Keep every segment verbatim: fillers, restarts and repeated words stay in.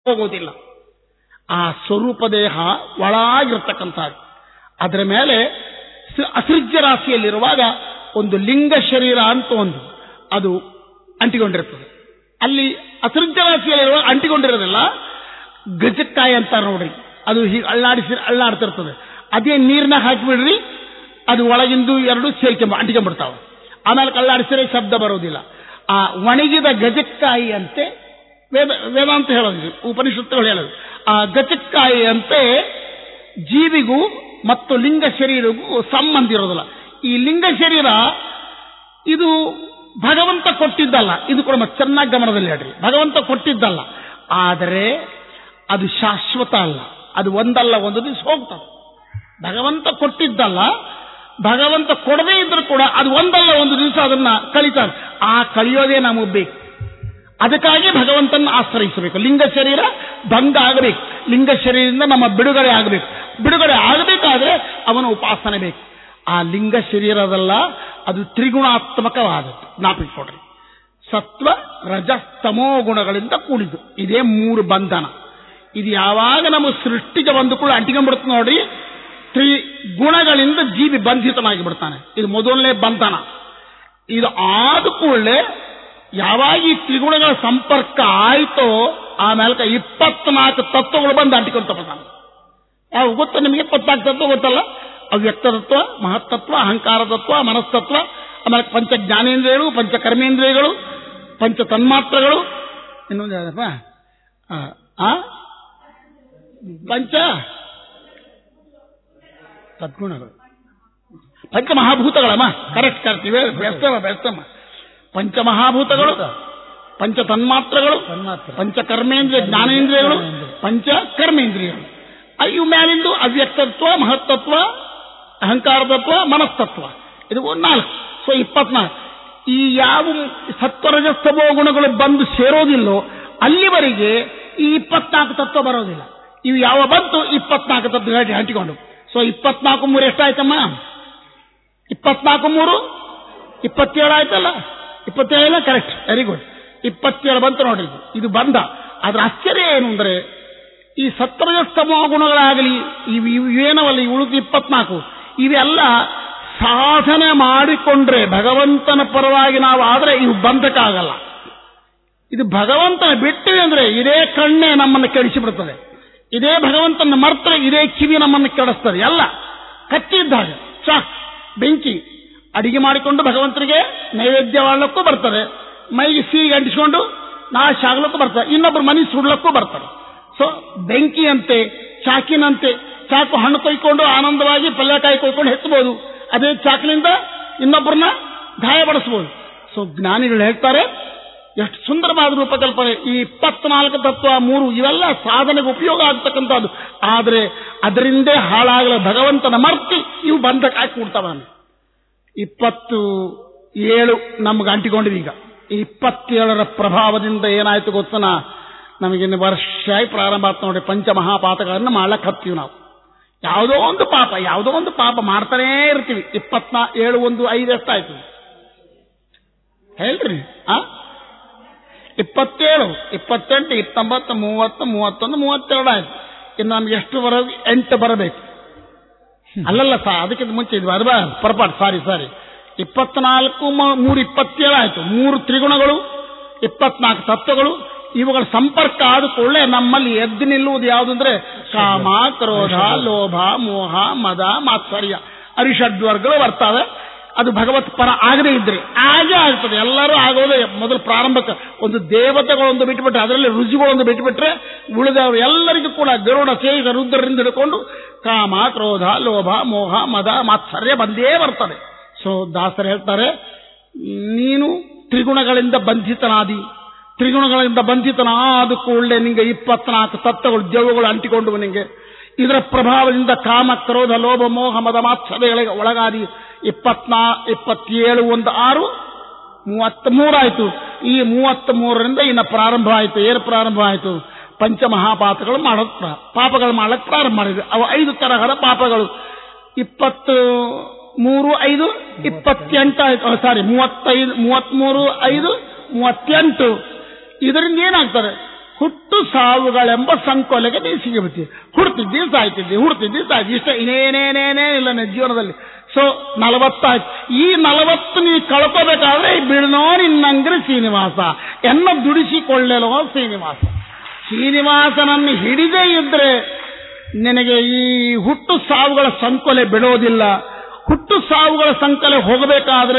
ಹೋಗೋದಿಲ್ಲ. ಆ ಸ್ವರೂಪ ದೇಹ ಒಳಗಿರ್ತಕ್ಕಂಥದ್ದು. ಅದರ ಮೇಲೆ ಅಸೃಜ್ಯ ರಾಶಿಯಲ್ಲಿರುವಾಗ ಒಂದು ಲಿಂಗ ಶರೀರ ಅಂತ ಒಂದು ಅದು ಅಂಟಿಕೊಂಡಿರ್ತದೆ. ಅಲ್ಲಿ ಅಸೃಜ್ಯ ರಾಶಿಯಲ್ಲಿರುವಾಗ ಅಂಟಿಕೊಂಡಿರೋದಿಲ್ಲ, ಗಜಕ್ಕಾಯಿ ಅಂತ ನೋಡ್ರಿ, ಅದು ಹೀಗೆ ಅಳ್ಳಾಡಿಸಿ ಅಳ್ಳಾಡ್ತಿರ್ತದೆ. ಅದೇ ನೀರ್ನಾಗ ಹಾಕಿಬಿಡ್ರಿ, ಅದು ಒಳಗಿಂದು ಎರಡು ಸೇರ್ಕೊಂಬ ಅಂಟಿಕೊಂಡ್ಬಿಡ್ತಾವೆ. ಆಮೇಲೆ ಕಳ್ಳಾಡಿಸಿದ್ರೆ ಶಬ್ದ ಬರೋದಿಲ್ಲ. ಆ ಒಣಗಿದ ಗಜಕ್ಕಾಯಿ ಅಂತೆ ವೇದ ವೇದಾಂತ ಹೇಳೋದು, ಉಪನಿಷತ್ತುಗಳು ಹೇಳೋದು. ಆ ಗಜಕ್ಕಾಯಿ ಅಂತೆ ಜೀವಿಗೂ ಮತ್ತು ಲಿಂಗ ಶರೀರಗೂ ಸಂಬಂಧ ಇರೋದಿಲ್ಲ. ಈ ಲಿಂಗ ಶರೀರ ಇದು ಭಗವಂತ ಕೊಟ್ಟಿದ್ದಲ್ಲ, ಇದು ಕೂಡ ಮತ್ತೆ ಚೆನ್ನಾಗಿ ಗಮನದಲ್ಲಿ ಹೇಳ್ರಿ, ಭಗವಂತ ಕೊಟ್ಟಿದ್ದಲ್ಲ. ಆದರೆ ಅದು ಶಾಶ್ವತ ಅಲ್ಲ, ಅದು ಒಂದಲ್ಲ ಒಂದು ದಿವಸ ಹೋಗ್ತದೆ. ಭಗವಂತ ಕೊಟ್ಟಿದ್ದಲ್ಲ, ಭಗವಂತ ಕೊಡದೇ ಇದ್ರೂ ಕೂಡ ಅದು ಒಂದಲ್ಲ ಒಂದು ದಿವಸ ಅದನ್ನ ಕಳೀತಾರೆ. ಆ ಕಳಿಯೋದೇ ನಮಗೆ ಬೇಕು. ಅದಕ್ಕಾಗಿ ಭಗವಂತನ ಆಶ್ರಯಿಸಬೇಕು. ಲಿಂಗ ಶರೀರ ಭಂಗ ಆಗಬೇಕು, ಲಿಂಗ ಶರೀರದಿಂದ ನಮ್ಮ ಬಿಡುಗಡೆ ಆಗಬೇಕು. ಬಿಡುಗಡೆ ಆಗಬೇಕಾದ್ರೆ ಅವನ ಉಪಾಸನೆ ಬೇಕು. ಆ ಲಿಂಗ ಶರೀರದಲ್ಲ, ಅದು ತ್ರಿಗುಣಾತ್ಮಕವಾದದ್ದು. ಜ್ಞಾಪಿಸಿಕೊಡ್ರಿ, ಸತ್ವ ರಜ ತಮೋ ಗುಣಗಳಿಂದ ಕೂಡಿದ್ದು. ಇದೇ ಮೂರು ಬಂಧನ. ಇದು ಯಾವಾಗ ನಮ್ಮ ಸೃಷ್ಟಿಗೆ ಬಂದು ಕೂಡ ಅಂಟಿಕೊಂಡ್ಬಿಡುತ್ತೆ ನೋಡ್ರಿ, ತ್ರಿಗುಣಗಳಿಂದ ಜೀವಿ ಬಂಧಿತನಾಗಿ ಬಿಡ್ತಾನೆ. ಇದು ಮೊದಲನೇ ಬಂಧನ. ಇದು ಆದ ಕೂಡಲೇ ಯಾವಾಗ ಈ ತ್ರಿಗುಣಗಳ ಸಂಪರ್ಕ ಆಯ್ತೋ ಆಮೇಲೆ ಇಪ್ಪತ್ನಾಲ್ಕು ತತ್ವಗಳು ಬಂದು ಅಂಟಿಕೊಂತ ಬರ್ತಾನೆ. ಯಾವ ಗೊತ್ತ ನಿಮಗೆ? ಇಪ್ಪತ್ನಾಲ್ಕು ತತ್ವ ಗೊತ್ತಲ್ಲ? ಅವ್ಯಕ್ತ ತತ್ವ, ಮಹತ್ತತ್ವ, ಅಹಂಕಾರ ತತ್ವ, ಮನಸ್ತತ್ವ, ಆಮೇಲೆ ಪಂಚ ಜ್ಞಾನೇಂದ್ರಿಯಗಳು, ಪಂಚ ಕರ್ಮೇಂದ್ರಿಯಗಳು, ಪಂಚ ತನ್ಮಾತ್ರಗಳು, ಇನ್ನೊಂದು ಯಾವ್ದಪ್ಪ ಪಂಚ ಸದ್ಗುಣಗಳು, ಪಂಚಮಹಾಭೂತಗಳಮ್ಮ. ಕರೆಕ್ಟ್ ಕರೆಕ್ಟ್ ಇವೇ ಬೆಸ್ತಮ್ಮ ಬೆಸ್ತಮ್ಮ ಪಂಚಮಹಾಭೂತಗಳು, ಪಂಚ ತನ್ಮಾತ್ರಗಳು, ಪಂಚ ಕರ್ಮೇಂದ್ರಿಯ ಜ್ಞಾನೇಂದ್ರಿಯಗಳು, ಪಂಚ ಕರ್ಮೇಂದ್ರಿಯಗಳು. ಇವು ಮ್ಯಾಲಿಂದು ಅವ್ಯಕ್ತತ್ವ, ಮಹತ್ತತ್ವ, ಅಹಂಕಾರ ತತ್ವ, ಮನಸ್ತತ್ವ, ಇದು ನಾಲ್ಕು. ಸೊ ಇಪ್ಪತ್ನಾಲ್ಕು. ಈ ಯಾವ ಸತ್ವರಜಸ್ತಮೋ ಗುಣಗಳು ಬಂದು ಸೇರೋದಿಲ್ಲೋ ಅಲ್ಲಿವರೆಗೆ ಈ ಇಪ್ಪತ್ನಾಲ್ಕು ತತ್ವ ಬರೋದಿಲ್ಲ. ಇವು ಯಾವ ಬಂತು ಇಪ್ಪತ್ನಾಲ್ಕು ತತ್ವ ಹಂಚಿಕೊಂಡು. ಸೊ ಇಪ್ಪತ್ನಾಲ್ಕು ಮೂರು ಎಷ್ಟಾಯ್ತಮ್ಮ? ಇಪ್ಪತ್ನಾಲ್ಕು ಮೂರು ಇಪ್ಪತ್ತೇಳು ಆಯ್ತಲ್ಲ? ಇಪ್ಪತ್ತೇಳ ಕರೆಕ್ಟ್, ವೆರಿ ಗುಡ್. ಇಪ್ಪತ್ತೇಳು ಬಂತು ನೋಡ್ರಿ. ಇದು ಬಂದ. ಆದ್ರೆ ಆಶ್ಚರ್ಯ ಏನು ಅಂದ್ರೆ, ಈ ಸತ್ವರಜಸ್ತಮೋ ಗುಣಗಳಾಗಲಿ ಇವು ಇವೇನವಲ್ಲ, ಉಳಿದು ಇಪ್ಪತ್ನಾಲ್ಕು ಇವೆಲ್ಲ ಸಾಧನೆ ಮಾಡಿಕೊಂಡ್ರೆ ಭಗವಂತನ ಪರವಾಗಿ ನಾವು ಆದ್ರೆ ಇವು ಬಂಧಕ್ಕಾಗಲ್ಲ. ಇದು ಭಗವಂತನ ಬಿಟ್ಟಿವೆ ಅಂದ್ರೆ ಇದೇ ಕಣ್ಣೆ ನಮ್ಮನ್ನು ಕೆಡಿಸಿಬಿಡ್ತದೆ, ಇದೇ ಭಗವಂತನ ಮರ್ತರೆ ಇದೇ ಕಿವಿ ನಮ್ಮನ್ನು ಕೆಡಿಸ್ತದೆ. ಎಲ್ಲ ಕಚ್ಚಿದ್ದಾಗ ಚಾಕ್ ಬೆಂಕಿ ಅಡಿಗೆ ಮಾಡಿಕೊಂಡು ಭಗವಂತನಿಗೆ ನೈವೇದ್ಯ ಮಾಡಲಿಕ್ಕೂ ಬರ್ತದೆ, ಮೈಗೆ ಸಿಹಿ ಅಂಟಿಸಿಕೊಂಡು ನಾಶ ಆಗ್ಲಿಕ್ಕೂ ಬರ್ತದೆ, ಇನ್ನೊಬ್ರು ಮನೆ ಸುಡ್ಲಕ್ಕೂ ಬರ್ತಾರೆ. ಸೊ ಬೆಂಕಿಯಂತೆ, ಚಾಕಿನಂತೆ, ಚಾಕು ಹಣ್ಣು ಕೊಯ್ಕೊಂಡು ಆನಂದವಾಗಿ ಪಲ್ಯಕಾಯಿ ಕೊಯ್ಕೊಂಡು ಹೆಚ್ಚಬಹುದು, ಅದೇ ಚಾಕಿನಿಂದ ಇನ್ನೊಬ್ಬರನ್ನ ಗಾಯಪಡಿಸಬಹುದು. ಸೊ ಜ್ಞಾನಿಗಳು ಹೇಳ್ತಾರೆ, ಎಷ್ಟು ಸುಂದರವಾದ ರೂಪಕಲ್ಪನೆ. ಈ ಇಪ್ಪತ್ನಾಲ್ಕು ತತ್ವ ಮೂರು ಇವೆಲ್ಲ ಸಾಧನೆಗೆ ಉಪಯೋಗ ಆಗ್ತಕ್ಕಂಥದ್ದು. ಆದರೆ ಅದರಿಂದೇ ಹಾಳಾಗಲ ಭಗವಂತನ ಮರ್ತಿ ಇವು ಬಂಧಕ್ಕೆ ಹಾಕಿ ಕೊಡ್ತಾವ. ಇಪ್ಪತ್ತು ಏಳು ನಮ್ಗೆ ಅಂಟಿಕೊಂಡಿವಿ. ಈಗ ಈ ಇಪ್ಪತ್ತೇಳರ ಪ್ರಭಾವದಿಂದ ಏನಾಯ್ತು ಗೊತ್ತನ, ನಮಗಿನ್ನು ವರ್ಷ ಪ್ರಾರಂಭ ಆಯ್ತು ನೋಡಿ. ಪಂಚಮಹಾಪಾತಗಳನ್ನು ಮಾಡ್ಲಕ್ಕೆ ಹತ್ತೀವಿ ನಾವು. ಯಾವುದೋ ಒಂದು ಪಾಪ ಯಾವುದೋ ಒಂದು ಪಾಪ ಮಾಡ್ತಾನೇ ಇರ್ತೀವಿ. ಇಪ್ಪತ್ನಾ ಏಳು ಒಂದು ಐದು ಎಷ್ಟಾಯ್ತು ಹೇಳ್ರಿ? ಆ ಇಪ್ಪತ್ತೇಳು, ಇಪ್ಪತ್ತೆಂಟು, ಇಪ್ಪತ್ತೊಂಬತ್ತು, ಮೂವತ್ತು, ಮೂವತ್ತೊಂದು, ಮೂವತ್ತೆರಡು ಆಯ್ತು. ಇನ್ನು ನಮ್ಗೆ ಎಷ್ಟು ಬರೋದು? ಎಂಟು ಬರಬೇಕು. ಅಲ್ಲಲ್ಲ ಸಾ ಅದಕ್ಕಿಂತ ಮುಂಚೆ ಇದು ಅರ್ಬ ಪರಪಾಟ್ ಸಾರಿ ಸಾರಿ ಇಪ್ಪತ್ನಾಲ್ಕು ಮೂರು ಇಪ್ಪತ್ತೇಳು ಆಯ್ತು. ಮೂರು ತ್ರಿಗುಣಗಳು, ಇಪ್ಪತ್ನಾಲ್ಕು ತತ್ವಗಳು, ಇವುಗಳ ಸಂಪರ್ಕ ಆದ ಕೂಡಲೇ ನಮ್ಮಲ್ಲಿ ಎದ್ದು ನಿಲ್ಲುವುದು ಯಾವುದಂದ್ರೆ ಕಾಮ, ಕ್ರೋಧ, ಲೋಭ, ಮೋಹ, ಮದ, ಮಾತ್ಸರ್ಯ ಅರಿಷಡ್ವರ್ಗಗಳು ಬರ್ತವೆ. ಅದು ಭಗವತ್ ಪರ ಆಗದೇ ಇದ್ರೆ ಹಾಗೆ ಆಗ್ತದೆ. ಎಲ್ಲರೂ ಆಗೋದೇ ಮೊದಲು ಪ್ರಾರಂಭಕ್ಕೆ ಒಂದು ದೇವತೆಗಳೊಂದು ಬಿಟ್ಟುಬಿಟ್ರೆ, ಅದರಲ್ಲಿ ರುಚಿಗಳೊಂದು ಬಿಟ್ಟುಬಿಟ್ರೆ ಉಳಿದವರು ಎಲ್ಲರಿಗೂ ಕೂಡ ಗರುಡ ಸೇಗ ರುದ್ರರಿಂದ ಹಿಡ್ಕೊಂಡು ಕಾಮ, ಕ್ರೋಧ, ಲೋಭ, ಮೋಹ, ಮದ, ಮಾತ್ಸರ್ಯ ಬಂದೇ ಬರ್ತದೆ. ಸೊ ದಾಸರು ಹೇಳ್ತಾರೆ, ನೀನು ತ್ರಿಗುಣಗಳಿಂದ ಬಂಧಿತನಾದಿ, ತ್ರಿಗುಣಗಳಿಂದ ಬಂಧಿತನಾದ ಕೂಡಲೇ ನಿಂಗೆ ಇಪ್ಪತ್ನಾಲ್ಕು ತತ್ವಗಳು ಜವಗಳು ಅಂಟಿಕೊಂಡು ನಿಂಗೆ ಇದರ ಪ್ರಭಾವದಿಂದ ಕಾಮ, ಕ್ರೋಧ, ಲೋಭ, ಮೋಹ, ಮದ, ಮಾತ್ಸರ್ಯಗಳಿಗೆ ಒಳಗಾದಿ ಇಪ್ಪತ್ನಾ ಇಪ್ಪತ್ತೇಳು ಒಂದು ಆರು ಮೂವತ್ತ್ ಮೂರಾಯ್ತು. ಈ ಮೂವತ್ತ್ ಮೂರರಿಂದ ಇನ್ನು ಪ್ರಾರಂಭ ಆಯ್ತು. ಏನು ಪ್ರಾರಂಭ ಆಯ್ತು? ಪಂಚಮಹಾಪಾತಗಳು ಮಾಡೋದ್ ಪಾಪಗಳು ಮಾಡಕ್ ಪ್ರಾರಂಭ ಮಾಡಿದ್ವಿ. ಅವು ಐದು ತರಹದ ಪಾಪಗಳು. ಇಪ್ಪತ್ತು ಮೂರು ಐದು ಇಪ್ಪತ್ತೆಂಟು ಆಯ್ತು. ಸಾರಿ ಮೂವತ್ತೈದು ಮೂವತ್ತ್ ಮೂರು ಐದು ಮೂವತ್ತೆಂಟು. ಇದರಿಂದ ಏನಾಗ್ತದೆ? ಹುಟ್ಟು ಸಾವುಗಳೆಂಬ ಸಂಕೋಲೆಗೆ ನೀ ಸಿಗಿಬಿಡ್ತಿ. ಹುಡ್ತಿದ್ದಿ ಸಾಯ್ತಿದ್ದಿ, ಹುಡ್ತಿದ್ದಿ ಸಾಯ್ತಿ, ಇಷ್ಟ ಇನ್ನೇನೇನೇನೇ ಇಲ್ಲ ನಿನ್ನ ಜೀವನದಲ್ಲಿ. ಸೊ ನಲವತ್ತಾಯ್ತು. ಈ ನಲವತ್ತು ನೀ ಕಳ್ಕೋಬೇಕಾದ್ರೆ ಬಿಡನೋ ನಿನ್ನಂಗ್ರಿ ಶ್ರೀನಿವಾಸ ಎನ್ನ ದುಡಿಸಿಕೊಳ್ಳಲೋ ಶ್ರೀನಿವಾಸ. ಶ್ರೀನಿವಾಸನನ್ನು ಹಿಡಿದೇ ಇದ್ರೆ ನಿನಗೆ ಈ ಹುಟ್ಟು ಸಾವುಗಳ ಸಂಕೋಲೆ ಬಿಡೋದಿಲ್ಲ. ಹುಟ್ಟು ಸಾವುಗಳ ಸಂಕೋಲೆ ಹೋಗಬೇಕಾದ್ರೆ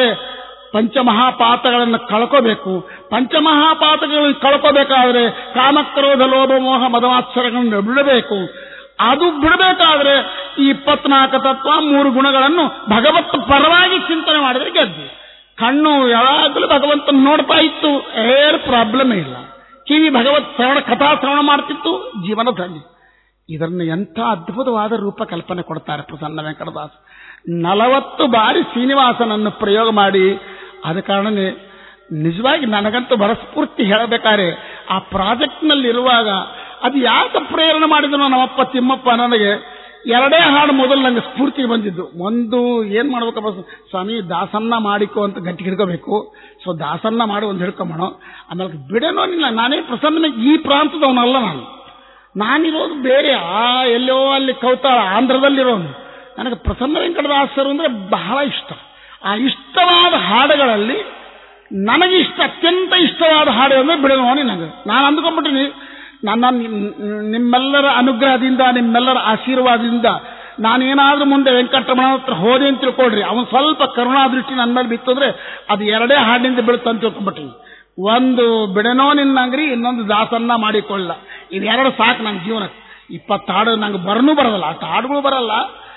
ಪಂಚಮಹಾಪಾತಗಳನ್ನು ಕಳ್ಕೋಬೇಕು. ಪಂಚಮಹಾಪಾತಗಳನ್ನು ಕಳ್ಕೋಬೇಕಾದ್ರೆ ಕಾಮಕ್ರೋಧ ಲೋಭ ಮೋಹ ಮದಮಾತ್ಸರಗಳನ್ನು ಬಿಡಬೇಕು. ಅದು ಬಿಡಬೇಕಾದ್ರೆ ಈ ಇಪ್ಪತ್ನಾಲ್ಕು ತತ್ವ ಮೂರು ಗುಣಗಳನ್ನು ಭಗವತ್ ಪರವಾಗಿ ಚಿಂತನೆ ಮಾಡಿದ್ರೆ ಗೆದ್ದು. ಕಣ್ಣು ಯಾವಾಗಲೂ ಭಗವಂತನ ನೋಡ್ತಾ ಇತ್ತು, ಏರ್ ಪ್ರಾಬ್ಲಮ್ ಇಲ್ಲ. ಕಿವಿ ಭಗವತ್ ಶ್ರವಣ ಕಥಾ ಶ್ರವಣ ಮಾಡ್ತಿತ್ತು, ಜೀವನ ಧನ್ಯ. ಇದನ್ನು ಎಂಥ ಅದ್ಭುತವಾದ ರೂಪ ಕಲ್ಪನೆ ಕೊಡ್ತಾರೆ ಪ್ರಸನ್ನ ವೆಂಕಟದಾಸ್. ನಲವತ್ತು ಬಾರಿ ಶ್ರೀನಿವಾಸನನ್ನು ಪ್ರಯೋಗ ಮಾಡಿ, ಆದ ಕಾರಣನೇ ನಿಜವಾಗಿ ನನಗಂತೂ ಭರಸ್ಫೂರ್ತಿ ಹೇಳಬೇಕಾದ್ರೆ ಆ ಪ್ರಾಜೆಕ್ಟ್ನಲ್ಲಿರುವಾಗ ಅದು ಯಾಕೆ ಪ್ರೇರಣೆ ಮಾಡಿದ್ರು ನಮ್ಮಪ್ಪ ತಿಮ್ಮಪ್ಪ ನನಗೆ ಎರಡೇ ಹಾಡು ಮೊದಲು ನನಗೆ ಸ್ಫೂರ್ತಿಗೆ ಬಂದಿದ್ದು. ಒಂದು ಏನ್ ಮಾಡ್ಬೇಕಪ್ಪ ಸ್ವಾಮಿ, ದಾಸನ್ನ ಮಾಡಿಕೋ ಅಂತ ಗಟ್ಟಿ ಹಿಡ್ಕೋಬೇಕು. ಸೊ ದಾಸನ್ನ ಮಾಡಿ ಒಂದು ಹಿಡ್ಕೊಂಬೋಣ, ಆಮೇಲೆ ಬಿಡೇನೋ ಇಲ್ಲ. ನಾನೇ ಪ್ರಸನ್ನ ಈ ಪ್ರಾಂತದವನಲ್ಲ, ನಾನು ನಾನಿರೋದು ಬೇರೆ, ಆ ಎಲ್ಲೋ ಅಲ್ಲಿ ಕೌತಾಳ ಆಂಧ್ರದಲ್ಲಿರೋನು. ನನಗೆ ಪ್ರಸನ್ನ ವೆಂಕಟದಾಸರು ಅಂದ್ರೆ ಬಹಳ ಇಷ್ಟ. ಆ ಇಷ್ಟವಾದ ಹಾಡುಗಳಲ್ಲಿ ನನಗೆ ಇಷ್ಟ, ಅತ್ಯಂತ ಇಷ್ಟವಾದ ಹಾಡು ಅಂದ್ರೆ ಬಿಡನೋ ನನಗೆ. ನಾನು ಅಂದ್ಕೊಂಡ್ಬಿಟ್ಟಿನಿ, ನನ್ನ ನಿಮ್ಮೆಲ್ಲರ ಅನುಗ್ರಹದಿಂದ, ನಿಮ್ಮೆಲ್ಲರ ಆಶೀರ್ವಾದದಿಂದ ನಾನೇನಾದ್ರೂ ಮುಂದೆ ವೆಂಕಟರಮಣ ಹತ್ರ ಹೋದೆ ಅಂತ ತಿಳ್ಕೊಳ್ರಿ, ಅವನು ಸ್ವಲ್ಪ ಕರುಣಾದೃಷ್ಟಿ ನನ್ನ ಮೇಲೆ ಬಿತ್ತು ಅಂದ್ರೆ ಅದು ಎರಡೇ ಹಾಡಿನಿಂದ ಬೀಳುತ್ತಂತ ತಿಳ್ಕೊಂಡ್ಬಿಟ್ಟಿನಿ. ಒಂದು ಬಿಡನೋ ನಿನ್ನಂಗ್ರಿ, ಇನ್ನೊಂದು ದಾಸನ್ನ ಮಾಡಿಕೊಳ್ಳ. ಇದೆರಡು ಸಾಕು ನನ್ನ ಜೀವನಕ್ಕೆ. ಇಪ್ಪತ್ತು ಹಾಡು ನಂಗೆ ಬರನೂ ಬರೋದಲ್ಲ, ಅಷ್ಟು ಹಾಡುಗಳು ಬರಲ್ಲ.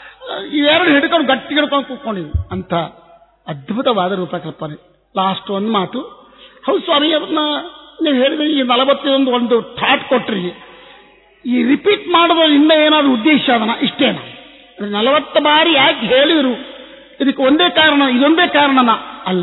ಇವೆರಡು ಹಿಡ್ಕೊಂಡು ಗಟ್ಟಿ ಹಿಡ್ಕೊಂಡು ಕೂತ್ಕೊಂಡಿದ್ವಿ. ಅಂತ ಅದ್ಭುತವಾದ ರೂಪಕಲ್ಪನೆ. ಲಾಸ್ಟ್ ಒಂದು ಮಾತು, ಹೌದು ಸ್ವಾಮಿ, ಅದನ್ನ ನೀವು ಹೇಳಿದ್ರೆ ಈ ನಲವತ್ತೊಂದು ಒಂದು ಥಾಟ್ ಕೊಟ್ರಿ, ಈ ರಿಪೀಟ್ ಮಾಡೋದು ಇನ್ನೂ ಏನಾದ್ರು ಉದ್ದೇಶ ಅದನ್ನ ಇಷ್ಟೇನ? ನಲವತ್ತು ಬಾರಿ ಯಾಕೆ ಹೇಳಿದ್ರು? ಇದಕ್ಕೆ ಒಂದೇ ಕಾರಣ, ಇದೊಂದೇ ಕಾರಣನ ಅಲ್ಲ.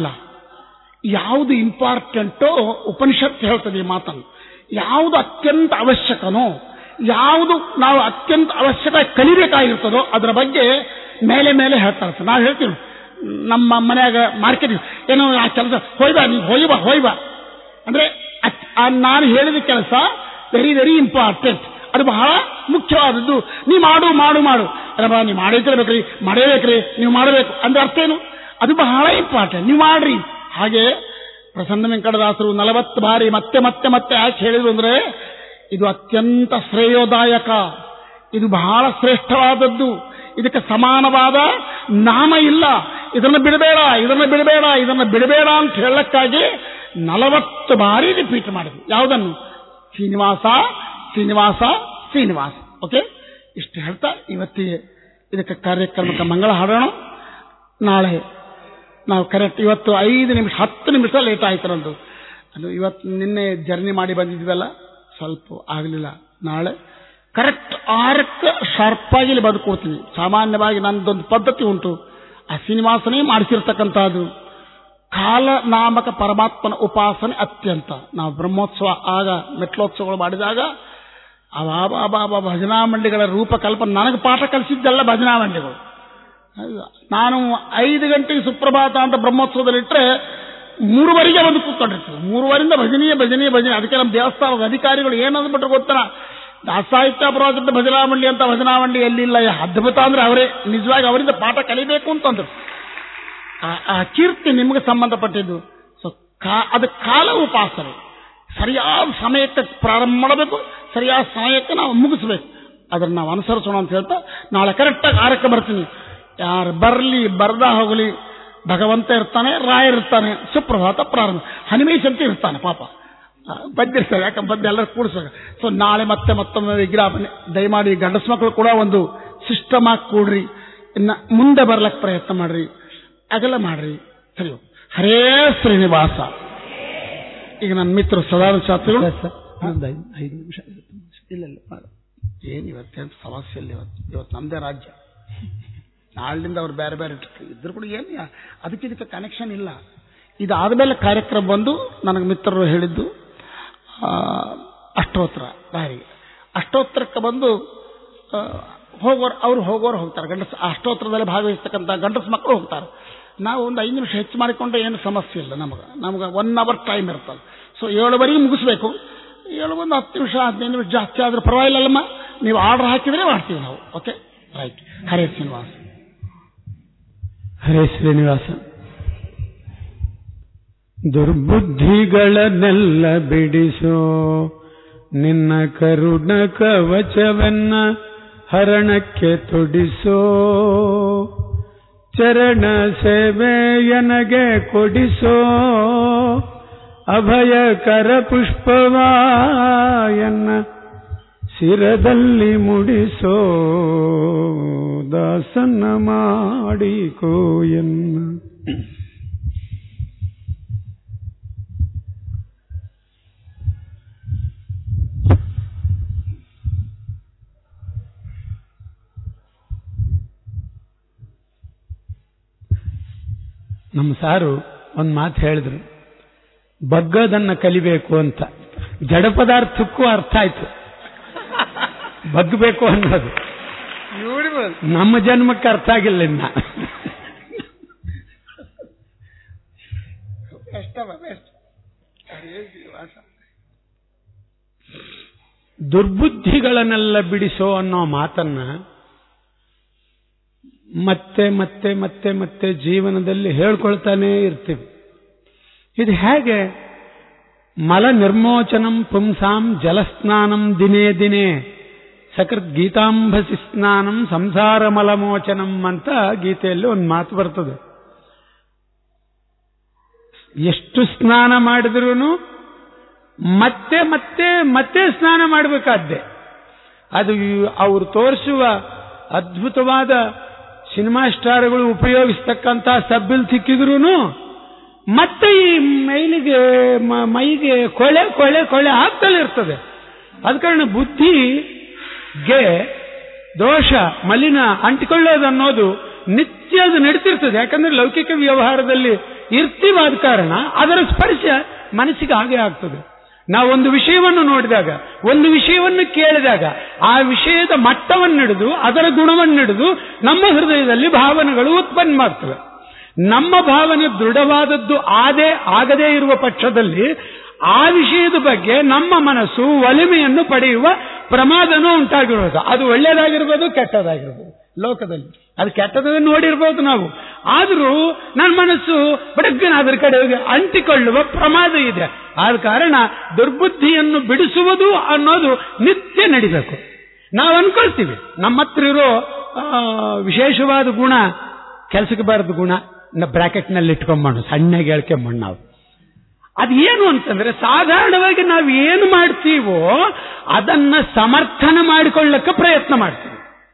ಯಾವುದು ಇಂಪಾರ್ಟೆಂಟೋ ಉಪನಿಷತ್ತು ಹೇಳ್ತದೆ ಈ ಮಾತನ್ನು. ಯಾವುದು ಅತ್ಯಂತ ಅವಶ್ಯಕನೋ, ಯಾವುದು ನಾವು ಅತ್ಯಂತ ಅವಶ್ಯಕ ಕಲಿಬೇಕಾಗಿರ್ತದೋ ಅದರ ಬಗ್ಗೆ ಮೇಲೆ ಮೇಲೆ ಹೇಳ್ತಾರೆ ಸರ್. ನಾವು ಹೇಳ್ತೀವಿ ನಮ್ಮ ಮನೆಯಾಗ ಮಾರ್ಕೆಟಿಂಗ್ ಏನೋ ಆ ಕೆಲಸ ಹೋಯ್ಬಾ, ನೀವು ಹೋಯ್ಬಾ ಹೋಯ್ಬಾ ಅಂದ್ರೆ ನಾನು ಹೇಳಿದ ಕೆಲಸ ವೆರಿ ವೆರಿ ಇಂಪಾರ್ಟೆಂಟ್, ಅದು ಬಹಳ ಮುಖ್ಯವಾದದ್ದು. ನೀವು ಮಾಡು ಮಾಡು ಮಾಡು ಅಲ್ಲ, ನೀವು ಮಾಡೇತಿರ್ಬೇಕ್ರಿ, ಮಾಡೇಬೇಕ್ರಿ, ನೀವು ಮಾಡಬೇಕು ಅಂದ್ರೆ ಅರ್ಥ ಏನು? ಅದು ಬಹಳ ಇಂಪಾರ್ಟೆಂಟ್, ನೀವು ಮಾಡ್ರಿ. ಹಾಗೆ ಪ್ರಸನ್ನ ವೆಂಕಟದಾಸರು ನಲವತ್ತು ಬಾರಿ ಮತ್ತೆ ಮತ್ತೆ ಮತ್ತೆ ಯಾಕೆ ಹೇಳಿದ್ರು ಅಂದ್ರೆ ಇದು ಅತ್ಯಂತ ಶ್ರೇಯೋದಾಯಕ, ಇದು ಬಹಳ ಶ್ರೇಷ್ಠವಾದದ್ದು, ಇದಕ್ಕೆ ಸಮಾನವಾದ ನಾಮ ಇಲ್ಲ, ಇದನ್ನು ಬಿಡಬೇಡ, ಇದನ್ನು ಬಿಡಬೇಡ, ಇದನ್ನು ಬಿಡಬೇಡ ಅಂತ ಹೇಳಕ್ಕಾಗಿ ನಲವತ್ತು ಬಾರಿ ರಿಪೀಟ್ ಮಾಡಿದ್ವಿ. ಯಾವುದನ್ನು? ಶ್ರೀನಿವಾಸ ಶ್ರೀನಿವಾಸ ಶ್ರೀನಿವಾಸ. ಓಕೆ, ಇಷ್ಟು ಹೇಳ್ತಾ ಇವತ್ತಿಗೆ ಇದಕ್ಕೆ ಕಾರ್ಯಕ್ರಮಕ್ಕೆ ಮಂಗಳ ಹಾಡೋಣ. ನಾಳೆ ನಾವು ಕರೆಕ್ಟ್ ಇವತ್ತು ಐದು ನಿಮಿಷ ಹತ್ತು ನಿಮಿಷ ಲೇಟ್ ಆಯ್ತು ನಂದು. ಅದು ಇವತ್ತು ನಿನ್ನೆ ಜರ್ನಿ ಮಾಡಿ ಬಂದಿದ್ವಲ್ಲ, ಸ್ವಲ್ಪ ಆಗಲಿಲ್ಲ. ನಾಳೆ ಕರೆಕ್ಟ್ ಆರಕ್ಕೆ ಶಾರ್ಪಾಗಿ ಇಲ್ಲಿ ಬದುಕೊಡ್ತೀನಿ. ಸಾಮಾನ್ಯವಾಗಿ ನನ್ನದೊಂದು ಪದ್ಧತಿ ಉಂಟು, ಆ ಶ್ರೀನಿವಾಸನೇ ಮಾಡಿಸಿರ್ತಕ್ಕಂಥದ್ದು. ಕಾಲ ನಾಮಕ ಪರಮಾತ್ಮನ ಉಪಾಸನೆ ಅತ್ಯಂತ. ನಾವು ಬ್ರಹ್ಮೋತ್ಸವ ಆಗ ಮೆಟ್ಲೋತ್ಸವಗಳು ಮಾಡಿದಾಗ ಅವಾಬಾಬಾ ಭಜನಾ ಮಂಡಿಗಳ ರೂಪಕಲ್ಪನೆ ನನಗೆ ಪಾಠ ಕಲಿಸಿದ್ದೆಲ್ಲ ಭಜನಾ ಮಂಡಿಗಳು. ನಾನು ಐದು ಗಂಟೆಗೆ ಸುಪ್ರಭಾತ ಅಂತ ಬ್ರಹ್ಮೋತ್ಸವದಲ್ಲಿಟ್ಟರೆ ಮೂರುವರೆಗೆ ಬಂದು ಕೂತ್ಕೊಂಡಿರ್ತೀವಿ. ಮೂರುವರಿಂದ ಭಜನೀಯ ಭಜನೀಯ ಭಜನೆ. ಅದಕ್ಕೆ ನಮ್ಮ ದೇವಸ್ಥಾನದ ಅಧಿಕಾರಿಗಳು ಏನಂದ್ಬಿಟ್ರೆ ಗೊತ್ತಾ, ದಾಸಾಹಿತ್ಯ ಪುರಾತನ ಭಜನಾ ಮಂಡಿ ಅಂತ ಭಜನಾ ಮಂಡಿ ಎಲ್ಲಿಲ್ಲ, ಅದ್ಭುತ ಅಂದ್ರೆ ಅವರೇ, ನಿಜವಾಗಿ ಅವರಿಂದ ಪಾಠ ಕಲಿಬೇಕು ಅಂತಂದ್ರು. ಆ ಕೀರ್ತಿ ನಿಮಗೆ ಸಂಬಂಧಪಟ್ಟಿದ್ದು. ಸೊ ಅದು ಕಾಲ ಉಪಾಸನೆ. ಸರಿಯಾದ ಸಮಯಕ್ಕೆ ಪ್ರಾರಂಭ ಮಾಡಬೇಕು, ಸರಿಯಾದ ಸಮಯಕ್ಕೆ ನಾವು ಮುಗಿಸ್ಬೇಕು. ಅದನ್ನು ನಾವು ಅನುಸರಿಸೋಣ ಅಂತ ಹೇಳ್ತಾ ನಾಳೆ ಕರೆಕ್ಟಾಗಿ ಆರಕ್ಕೆ ಬರ್ತೀನಿ. ಯಾರು ಬರಲಿ ಬರ್ದ ಹೋಗಲಿ, ಭಗವಂತ ಇರ್ತಾನೆ, ರಾಯರಿರ್ತಾನೆ. ಸುಪ್ರಭಾತ ಪ್ರಾರಂಭ, ಹನುಮೇಶ್ ಅಂತ ಇರ್ತಾನೆ ಪಾಪ, ಬಂದಿರ್ತಾರೆ. ಯಾಕಂದ್ರೆ ಬಂದು ಎಲ್ಲರೂ ಕೂಡಿಸ್ಬೇಕು. ಸೊ ನಾಳೆ ಮತ್ತೆ ಮತ್ತೊಮ್ಮೆ ವಿಜ್ಞಾಪನೆ, ದಯಮಾಡಿ ಗಂಡಸ ಮಕ್ಕಳು ಕೂಡ ಒಂದು ಸಿಸ್ಟಮ್ ಆಗಿ ಕೂಡ್ರಿ, ಇನ್ನು ಮುಂದೆ ಬರ್ಲಕ್ಕೆ ಪ್ರಯತ್ನ ಮಾಡ್ರಿ, ಅಗಲ ಮಾಡ್ರಿ. ಸರಿ, ಹರೇ ಶ್ರೀನಿವಾಸ. ಈಗ ನನ್ನ ಮಿತ್ರರು ಸದಾನಂದ ಶಾಸ್ತ್ರಿಗಳು ಐದು ನಿಮಿಷ ಇಲ್ಲ ಇಲ್ಲ ಏನು ಇವತ್ತೇನು ಸಮಸ್ಯೆ ಇಲ್ಲ. ಇವತ್ತು ಇವತ್ತು ನಮ್ಮದೇ ರಾಜ್ಯ, ನಾಳಿನಿಂದ ಅವ್ರು ಬೇರೆ ಬೇರೆ ಇದ್ರು ಕೂಡ ಏನು ಅದಕ್ಕೆ ಇದಕ್ಕೆ ಕನೆಕ್ಷನ್ ಇಲ್ಲ. ಇದಾದ್ಮೇಲೆ ಕಾರ್ಯಕ್ರಮ ಬಂದು ನನಗೆ ಮಿತ್ರರು ಹೇಳಿದ್ದು ಅಷ್ಟೋತ್ತರ ದಾರಿಗೆ. ಅಷ್ಟೋತ್ತರಕ್ಕೆ ಬಂದು ಹೋಗೋರು ಅವ್ರು ಹೋಗೋರು ಹೋಗ್ತಾರೆ. ಗಂಡಸ ಅಷ್ಟೋತ್ತರದಲ್ಲಿ ಭಾಗವಹಿಸ್ತಕ್ಕಂಥ ಗಂಡಸ ಮಕ್ಕಳು ಹೋಗ್ತಾರೆ. ನಾವು ಒಂದು ಐದು ನಿಮಿಷ ಹೆಚ್ಚು ಮಾಡಿಕೊಂಡ್ರೆ ಏನು ಸಮಸ್ಯೆ ಇಲ್ಲ. ನಮಗೆ ನಮ್ಗೆ ಒನ್ ಅವರ್ ಟೈಮ್ ಇರ್ತದೆ. ಸೊ ಏಳುವರೆಗೆ ಮುಗಿಸ್ಬೇಕು. ಹೇಳು ಒಂದು ಹತ್ತು ನಿಮಿಷ ಹದಿನೈದು ನಿಮಿಷ ಜಾಸ್ತಿ ಆದ್ರೂ ಪರವಾಗಿಲ್ಲಲ್ಲಮ್ಮ, ನೀವು ಆರ್ಡರ್ ಹಾಕಿದ್ರೆ ಮಾಡ್ತೀವಿ ನಾವು. Okay right. ಹರೇ ಶ್ರೀನಿವಾಸ. ಹರೇ ಶ್ರೀನಿವಾಸ. ದುರ್ಬುದ್ಧಿಗಳನ್ನೆಲ್ಲ ಬಿಡಿಸೋ ನಿನ್ನ ಕರುಣ ಕವಚವನ್ನ ಹರಣಕ್ಕೆ ತೊಡಿಸೋ, ಚರಣ ಸೇವೆಯನಗೆ ಕೊಡಿಸೋ, ಅಭಯಕರ ಪುಷ್ಪವಾಯನ್ನ ಶಿರದಲ್ಲಿ ಮುಡಿಸೋ, ದಾಸನ್ನ ಮಾಡಿಕೋ ಎನ್ನ. ನಮ್ಮ ಸಾರು ಒಂದು ಮಾತು ಹೇಳಿದ್ರು, ಬಗ್ಗದನ್ನ ಕಲಿಬೇಕು ಅಂತ. ಜಡ ಪದಾರ್ಥಕ್ಕೂ ಅರ್ಥ ಆಯ್ತು ಬಗ್ಗಬೇಕು ಅನ್ನೋದು. ನಮ್ಮ ಜನ್ಮಕ್ಕೆ ಅರ್ಥ ಆಗಿಲ್ಲ ಇನ್ನ. ದುರ್ಬುದ್ಧಿಗಳನ್ನೆಲ್ಲ ಬಿಡಿಸೋ ಅನ್ನೋ ಮಾತನ್ನ ಮತ್ತೆ ಮತ್ತೆ ಮತ್ತೆ ಮತ್ತೆ ಜೀವನದಲ್ಲಿ ಹೇಳ್ಕೊಳ್ತಾನೇ ಇರ್ತೀವಿ. ಇದು ಹೇಗೆ? ಮಲ ನಿರ್ಮೋಚನಂ ಪುಂಸಾಂ ಜಲಸ್ನಾನಂ ದಿನೇ ದಿನೇ ಸಕೃತ್ ಗೀತಾಂಬಸಿ ಸ್ನಾನಂ ಸಂಸಾರ ಮಲಮೋಚನಂ ಅಂತ ಗೀತೆಯಲ್ಲಿ ಒಂದು ಮಾತು ಬರ್ತದೆ. ಎಷ್ಟು ಸ್ನಾನ ಮಾಡಿದ್ರೂ ಮತ್ತೆ ಮತ್ತೆ ಮತ್ತೆ ಸ್ನಾನ ಮಾಡಬೇಕಾದ್ದೆ. ಅದು ಅವರು ತೋರಿಸುವ ಅದ್ಭುತವಾದ ಸಿನಿಮಾ ಸ್ಟಾರ್ಗಳು ಉಪಯೋಗಿಸ್ತಕ್ಕಂಥ ಸಬ್ಬಿಲ್ ಸಿಕ್ಕಿದ್ರು ಮತ್ತೆ ಈ ಮೈಲಿಗೆ ಮೈಗೆ ಕೊಳೆ ಕೊಳೆ ಕೊಳೆ ಆಗ್ತಲೇ ಇರ್ತದೆ. ಅದ ಕಾರಣ ಬುದ್ಧಿಗೆ ದೋಷ ಮಲಿನ ಅಂಟಿಕೊಳ್ಳೋದನ್ನೋದು ನಿತ್ಯ ಅದು ನಡೀತಿರ್ತದೆ. ಯಾಕಂದ್ರೆ ಲೌಕಿಕ ವ್ಯವಹಾರದಲ್ಲಿ ಇರ್ತೀವಾದ ಕಾರಣ ಅದರ ಸ್ಪರ್ಶ ಮನಸ್ಸಿಗೆ ಹಾಗೆ ಆಗ್ತದೆ. ನಾವೊಂದು ವಿಷಯವನ್ನು ನೋಡಿದಾಗ, ಒಂದು ವಿಷಯವನ್ನು ಕೇಳಿದಾಗ ಆ ವಿಷಯದ ಮಟ್ಟವನ್ನು ಹಿಡಿದು ಅದರ ಗುಣವನ್ನು ಹಿಡಿದು ನಮ್ಮ ಹೃದಯದಲ್ಲಿ ಭಾವನೆಗಳು ಉತ್ಪನ್ನ ಮಾಡ್ತವೆ. ನಮ್ಮ ಭಾವನೆ ದೃಢವಾದದ್ದು ಆದೇ ಆಗದೇ ಇರುವ ಪಕ್ಷದಲ್ಲಿ ಆ ವಿಷಯದ ಬಗ್ಗೆ ನಮ್ಮ ಮನಸ್ಸು ಒಲಿಮೆಯನ್ನು ಪಡೆಯುವ ಪ್ರಮಾದನೂ ಉಂಟಾಗಿರೋದು. ಅದು ಒಳ್ಳೆಯದಾಗಿರ್ಬೋದು, ಕೆಟ್ಟದಾಗಿರ್ಬೋದು. ಲೋಕದಲ್ಲಿ ಅದು ಕೆಟ್ಟದನ್ನು ನೋಡಿರ್ಬೋದು ನಾವು, ಆದರೂ ನನ್ನ ಮನಸ್ಸು ಬಡಗ್ಗನ ಅದರ ಕಡೆ ಅಂಟಿಕೊಳ್ಳುವ ಪ್ರಮಾದ ಇದೆ. ಆದ ಕಾರಣ ದುರ್ಬುದ್ಧಿಯನ್ನು ಬಿಡಿಸುವುದು ಅನ್ನೋದು ನಿತ್ಯ ನಡಿಬೇಕು. ನಾವು ಅನ್ಕೊಳ್ತೀವಿ ನಮ್ಮ ಹತ್ರ ಇರೋ ವಿಶೇಷವಾದ ಗುಣ ಕೆಲಸಕ್ಕೆ ಬಾರದ ಗುಣ ಬ್ರಾಕೆಟ್ನಲ್ಲಿ ಇಟ್ಕೊಂಬಣ್ಣು ಸಣ್ಣಗೆ ಹೇಳ್ಕೊಂಬಣ್ಣು. ನಾವು ಅದು ಏನು ಅಂತಂದ್ರೆ, ಸಾಧಾರಣವಾಗಿ ನಾವು ಏನು ಮಾಡ್ತೀವೋ ಅದನ್ನ ಸಮರ್ಥನೆ ಮಾಡಿಕೊಳ್ಳಕ್ಕೆ ಪ್ರಯತ್ನ ಮಾಡ್ತೀವಿ.